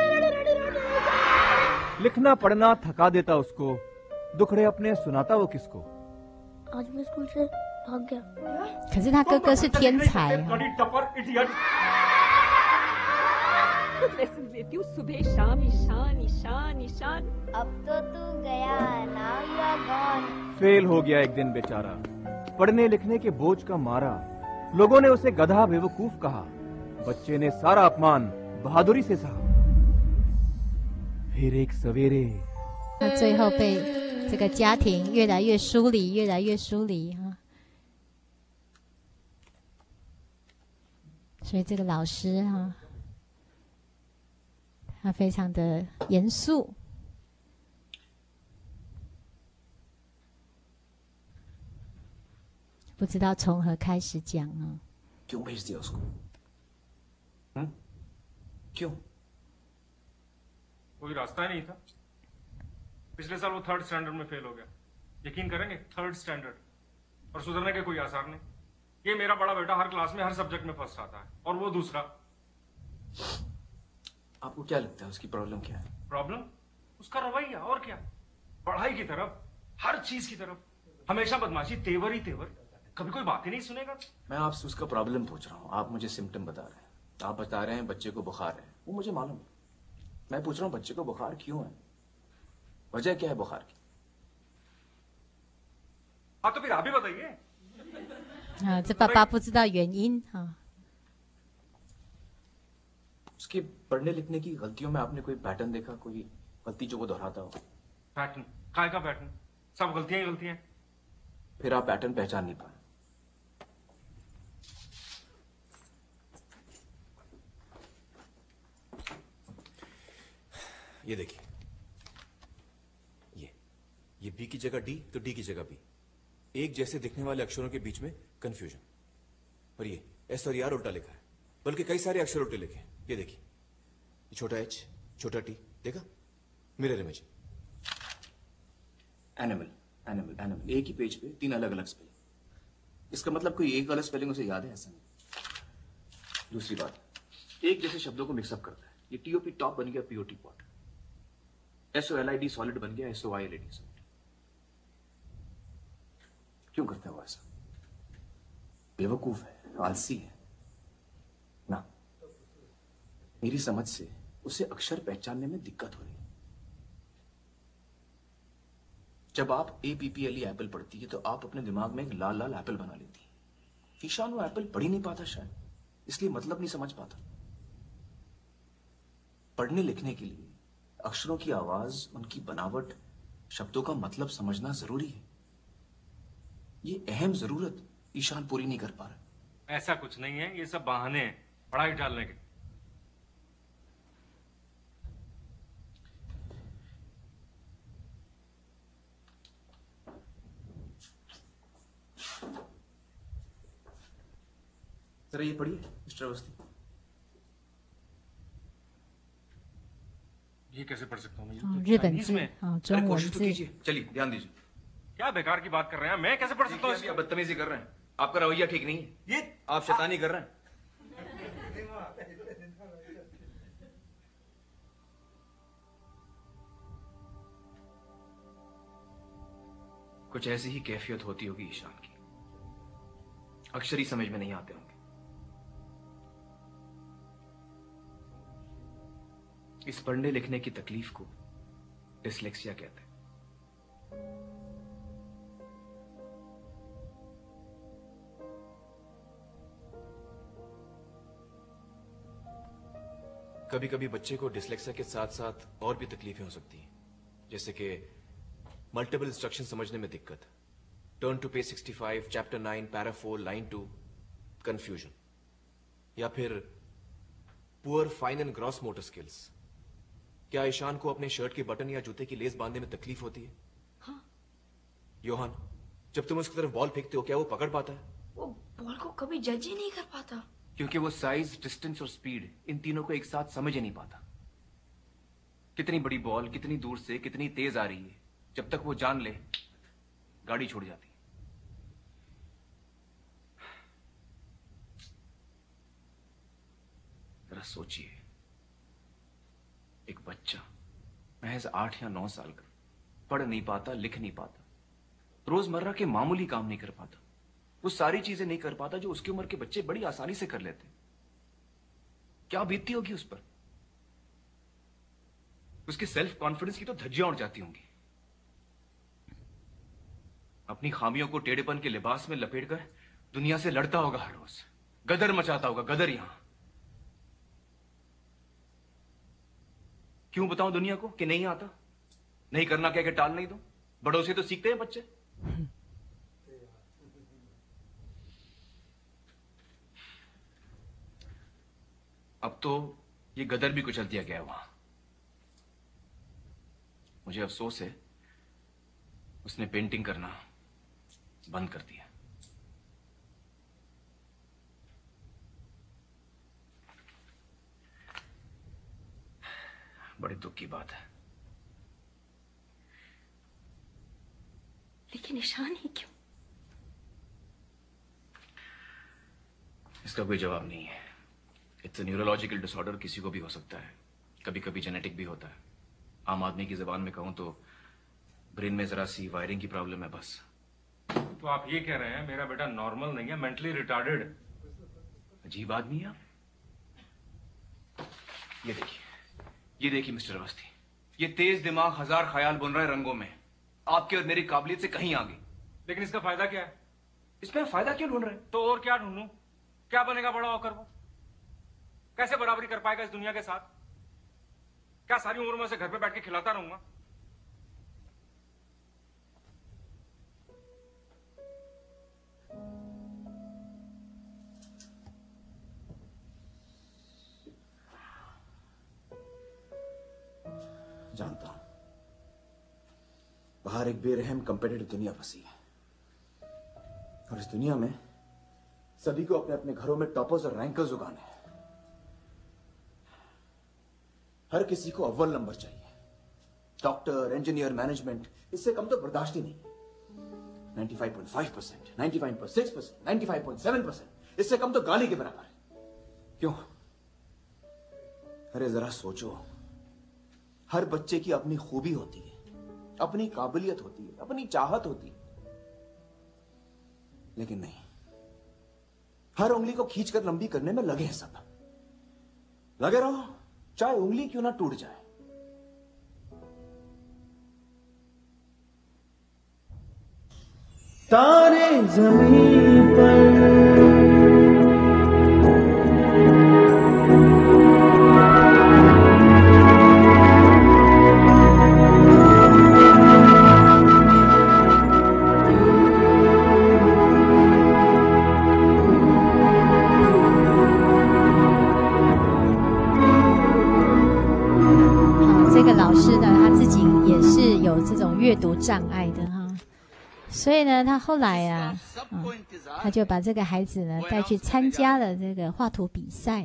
लिखना पढ़ना थका देता उसको, दुखड़े अपने सुनाता वो किसको। आज मैं स्कूल से भाग गया। 可是他哥哥是天才 Lessons with you, सुबह शाम, ईशान, ईशान, ईशान. अब तो तू गया, now you're gone. फेल हो गया एक दिन बेचारा, पढ़ने लिखने के बोझ का मारा। लोगों ने उसे गधा बेवकूफ कहा, बच्चे ने सारा अपमान बहादुरी से सहा। फिर एक सवेरे 那最后被这个家庭越来越疏离，越来越疏离所以这个老师他非常的严肃，不知道从何开始讲 क्यों भेज दिया उसको? क्यों? कोई रास्ता ही नहीं था। पिछले साल वो 3rd स्टैंडर्ड में फेल हो गया। यकीन करेंगे 3rd स्टैंडर्ड और सुधरने के कोई आसार नहीं। ये मेरा बड़ा बेटा हर क्लास में हर सब्जेक्ट में फर्स्ट आता है और वो दूसरा। आपको क्या लगता है उसकी प्रॉब्लम क्या है? प्रॉब्लम उसका रवैया, और क्या। पढ़ाई की तरफ, हर चीज की तरफ हमेशा बदमाशी, तेवर ही तेवर, कभी कोई बात ही नहीं सुनेगा। मैं आपसे उसका प्रॉब्लम पूछ रहा हूँ, आप मुझे सिम्टम बता रहे हैं। आप बता रहे हैं बच्चे को बुखार है, वो मुझे मालूम है। मैं पूछ रहा हूँ बच्चे को बुखार क्यों है, वजह क्या है बुखार की? हाँ तो फिर आप ही बताइए। 啊，这爸爸不知道原因啊。 उसके पढ़ने लिखने की गलतियों में आपने कोई पैटर्न देखा, कोई गलती जो वो दोहराता हो? पैटर्न? काय का पैटर्न? सब गलतियां ही गलतियां। फिर आप पैटर्न पहचान नहीं पाए। ये देखिए, ये बी की जगह डी तो डी की जगह बी। एक जैसे दिखने वाले अक्षरों के बीच में कंफ्यूजन। और ये एस और आर उल्टा लिखा है, बल्कि कई सारे अक्षर उल्टे लिखे हैं। ये देखिए, ये छोटा एच, छोटा टी, देखा? Mirror image. Animal, animal, animal, एक ही पेज पे 3 अलग अलग स्पेलिंग। इसका मतलब कोई एक गलत स्पेलिंग उसे याद है, ऐसा नहीं। दूसरी बात, एक जैसे शब्दों को मिक्सअप करता है। ये टीओपी टॉप बन गया पीओटी पॉट, SOLID सॉलिड बन गया SOILD सॉलिड। क्यों करता है वो ऐसा? बेवकूफ है, आलसी है ना। मेरी समझ से उसे अक्षर पहचानने में दिक्कत हो रही है। जब आप APPLE एप्पल पढ़ती है तो आप अपने दिमाग में एक लाल लाल एप्पल बना लेती है। ईशान वो एप्पल पढ़ ही नहीं पाता, शायद इसलिए मतलब नहीं समझ पाता। पढ़ने लिखने के लिए अक्षरों की आवाज, उनकी बनावट, शब्दों का मतलब समझना जरूरी है। ये अहम जरूरत ईशान पूरी नहीं कर पा रहा। ऐसा कुछ नहीं है, ये सब बहाने हैं पढ़ाई डालने के। जरा ये पढ़िए मिस्टर अवस्थी। ये कैसे पढ़ सकता हूँ मैं? 日本 Chinese 字 में 啊， अरे 中文 कोशिश तो 字。 कीजिए, चलिए ध्यान दीजिए। क्या बेकार की बात कर रहे हैं, मैं कैसे पढ़ सकता हूँ इसको? बदतमीजी कर रहे हैं, आपका रवैया ठीक नहीं है। ये आप शैतानी कर रहे हैं। कुछ ऐसी ही कैफियत होती होगी ईशान की, अक्षर ही समझ में नहीं आते होंगे। इस पढ़ने लिखने की तकलीफ को डिसलेक्सिया कहते हैं। कभी कभी बच्चे को डिसलेक्सिया के साथ साथ और भी तकलीफें हो सकती हैं, जैसे कि मल्टीपल इंस्ट्रक्शन समझने में दिक्कत, turn to page 65, chapter 9, para 4, line 2, confusion, या फिर poor fine and gross motor skills. क्या ईशान को अपने शर्ट के बटन या जूते की लेस बांधने में तकलीफ होती है? हाँ। योहान, जब तुम उसकी तरफ बॉल फेंकते हो क्या वो पकड़ पाता है? वो बॉल को कभी जज ही नहीं कर पाता, क्योंकि वो साइज, डिस्टेंस और स्पीड, इन तीनों को एक साथ समझ ही नहीं पाता। कितनी बड़ी बॉल कितनी दूर से कितनी तेज आ रही है, जब तक वो जान ले गाड़ी छूट जाती है। जरा सोचिए, एक बच्चा महज 8 या 9 साल का पढ़ नहीं पाता, लिख नहीं पाता, रोजमर्रा के मामूली काम नहीं कर पाता, वो सारी चीजें नहीं कर पाता जो उसकी उम्र के बच्चे बड़ी आसानी से कर लेते हैं। क्या बीतती होगी उस पर? उसके सेल्फ कॉन्फिडेंस की तो धज्जियां उड़ जाती होंगी। अपनी खामियों को टेढ़ेपन के लिबास में लपेटकर दुनिया से लड़ता होगा हर रोज, गदर मचाता होगा, गदर। यहां क्यों बताऊं दुनिया को कि नहीं आता, नहीं करना क्या कि टाल नहीं दो? बड़ों से तो सीखते हैं बच्चे। अब तो ये गदर भी कुचल दिया गया वहां। मुझे अफसोस है उसने पेंटिंग करना बंद कर दिया। बड़े दुख की बात है। लेकिन ईशान ही क्यों? इसका कोई जवाब नहीं है। इट्स अ न्यूरोलॉजिकल डिसऑर्डर, किसी को भी हो सकता है, कभी कभी जेनेटिक भी होता है। आम आदमी की जबान में कहूं तो ब्रेन में जरा सी वायरिंग की प्रॉब्लम है बस। तो आप ये कह रहे हैं मेरा बेटा नॉर्मल नहीं है, मेंटली रिटार्डेड? अजीब आदमी है आप। ये देखिए मिस्टर अवस्थी, ये तेज दिमाग हजार ख्याल बुन रहा है रंगों में, आपके और मेरी काबिलियत से कहीं आगे। लेकिन इसका फायदा क्या है? इसमें फायदा क्यों ढूंढ रहे हैं? तो और क्या ढूंढूं? क्या बनेगा बड़ा होकर वो? कैसे बराबरी कर पाएगा इस दुनिया के साथ? क्या सारी उम्र में उसे घर पे बैठ के खिलाता रहूंगा? जानता हूं बाहर एक बेरहम कंपेटिटिव दुनिया बसी है, और इस दुनिया में सभी को अपने अपने घरों में टॉपर्स और रैंकर्स उगाने हैं। हर किसी को अव्वल नंबर चाहिए। डॉक्टर, इंजीनियर, मैनेजमेंट, इससे कम तो बर्दाश्त ही नहीं। 95.5%, 95.6%, 95.7%, इससे कम तो गाली के बराबर है। क्यों? अरे जरा सोचो, हर बच्चे की अपनी खूबी होती है, अपनी काबिलियत होती है, अपनी चाहत होती है, लेकिन नहीं, हर उंगली को खींचकर लंबी करने में लगे हैं सब। लगे रहो, चाहे उंगली क्यों ना टूट जाए। तारे जमीन पर 阅读障碍的哈，所以呢，他后来啊，他就把这个孩子呢带去参加了这个画图比赛。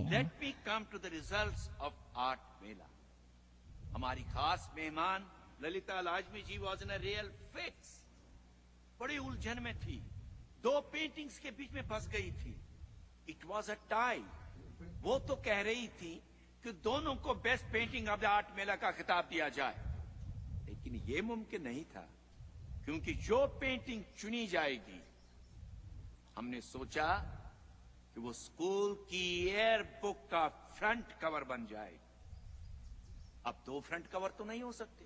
हमारी खास मेहमान Lalita Lajmi ji was in a real fix. बड़ी उलझन में थी, दो पेंटिंग्स के बीच में फंस गई थी। It was a tie. वो तो कह रही थी कि दोनों को best painting of the art mela का खिताब दिया जाए, लेकिन ये मुमकिन नहीं था, क्योंकि जो पेंटिंग चुनी जाएगी, हमने सोचा कि वो स्कूल की ईयर बुक का फ्रंट कवर बन जाएगी। अब दो फ्रंट कवर तो नहीं हो सकते।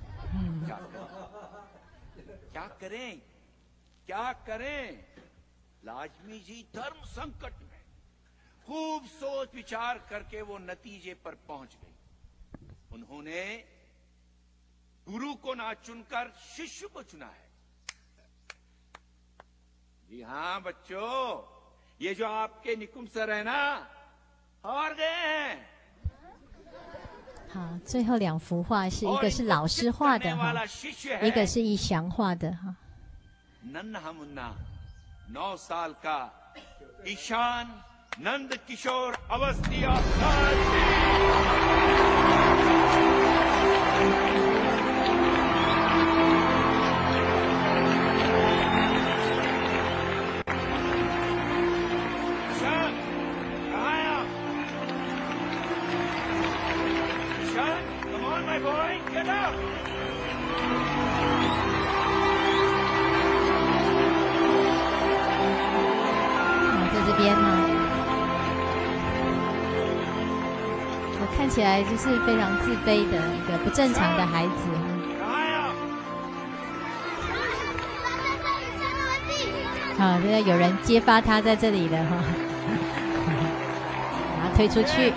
क्या करें, क्या करें? लाजमी जी धर्म संकट में खूब सोच विचार करके वो नतीजे पर पहुंच गई। उन्होंने गुरु को ना चुनकर शिष्य को चुना है। जी हाँ बच्चों, ये जो आपके निकुम सर है ना, हार गए हैं। 好，最后两幅画是一个是老师画的哈，一个是一翔画的哈。 नन्हा मुन्ना 9 साल का ईशान नंद किशोर अवस्थी 看起来就是非常自卑的一个不正常的孩子。好，现在有人揭发他在这里了哈，把他推出去。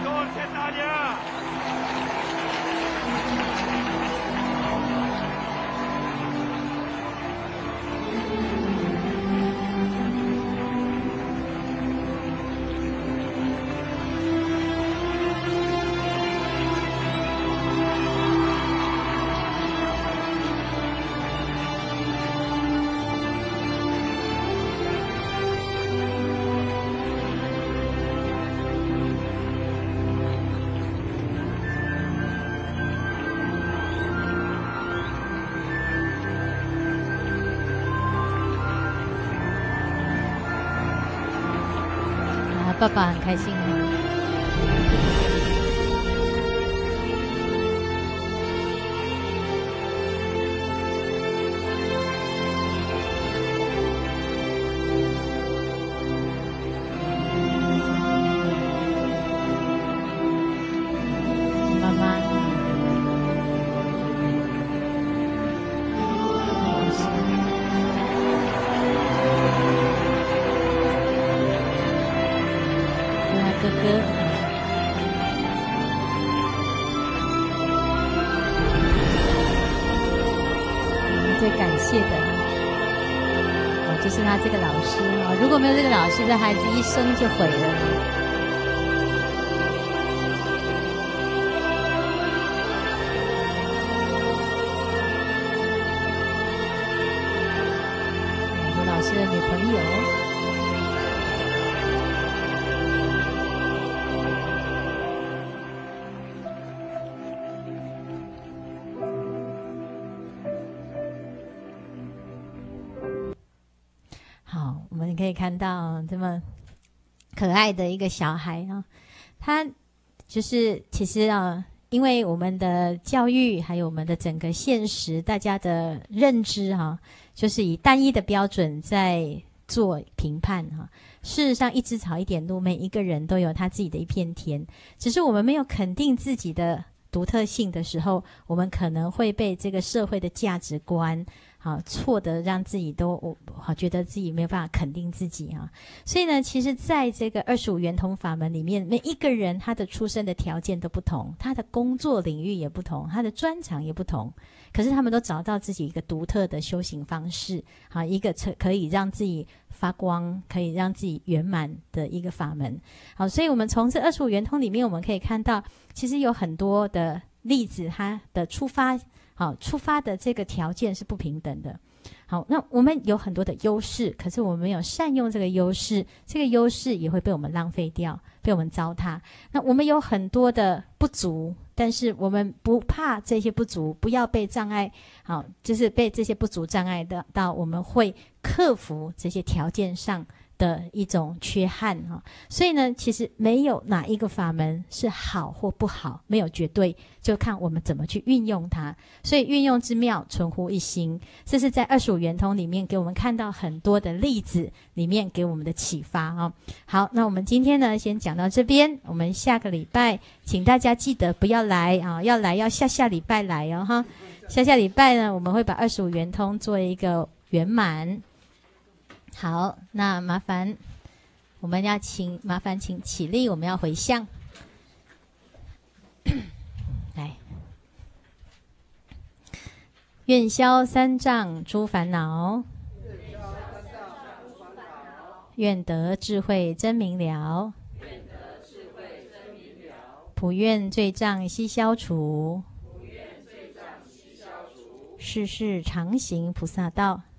爸爸很开心吗？就是他这个老师哦，如果没有这个老师，这孩子一生就毁了。是老师的女朋友。可以看到这么可爱的一个小孩啊，他就是其实啊，因为我们的教育还有我们的整个现实，大家的认知哈，就是以单一的标准在做评判哈。事实上，一枝草一点露，每一个人都有他自己的一片天，只是我们没有肯定自己的独特性的时候，我们可能会被这个社会的价值观好错的，让自己都好觉得自己没有办法肯定自己啊。所以呢，其实在这个25圆通法门里面，每一个人他的出生的条件都不同，他的工作领域也不同，他的专长也不同，可是他们都找到自己一个独特的修行方式，好，一个可以让自己发光，可以让自己圆满的一个法门。好，所以我们从这25圆通里面，我们可以看到，其实有很多的例子，它的出发的这个条件是不平等的。好，那我们有很多的优势，可是我们没有善用这个优势，这个优势也会被我们浪费掉，被我们糟蹋。那我们有很多的不足，但是我们不怕这些不足，不要被障碍，好，就是被这些不足障碍到我们会克服这些条件上的一种缺憾哈。所以呢，其实没有哪一个法门是好或不好，没有绝对，就看我们怎么去运用它。所以运用之妙，存乎一心，这是在25圆通里面给我们看到很多的例子里面给我们的启发啊。好，那我们今天呢先讲到这边，我们下个礼拜请大家记得不要来啊，要来要下礼拜来哦哈。下礼拜呢，我们会把25圆通做一个圆满。好，那麻烦请起立，我们要回向。来，愿消三障诸烦恼，愿得智慧真明了，普愿罪障悉消除，世世常行菩萨道。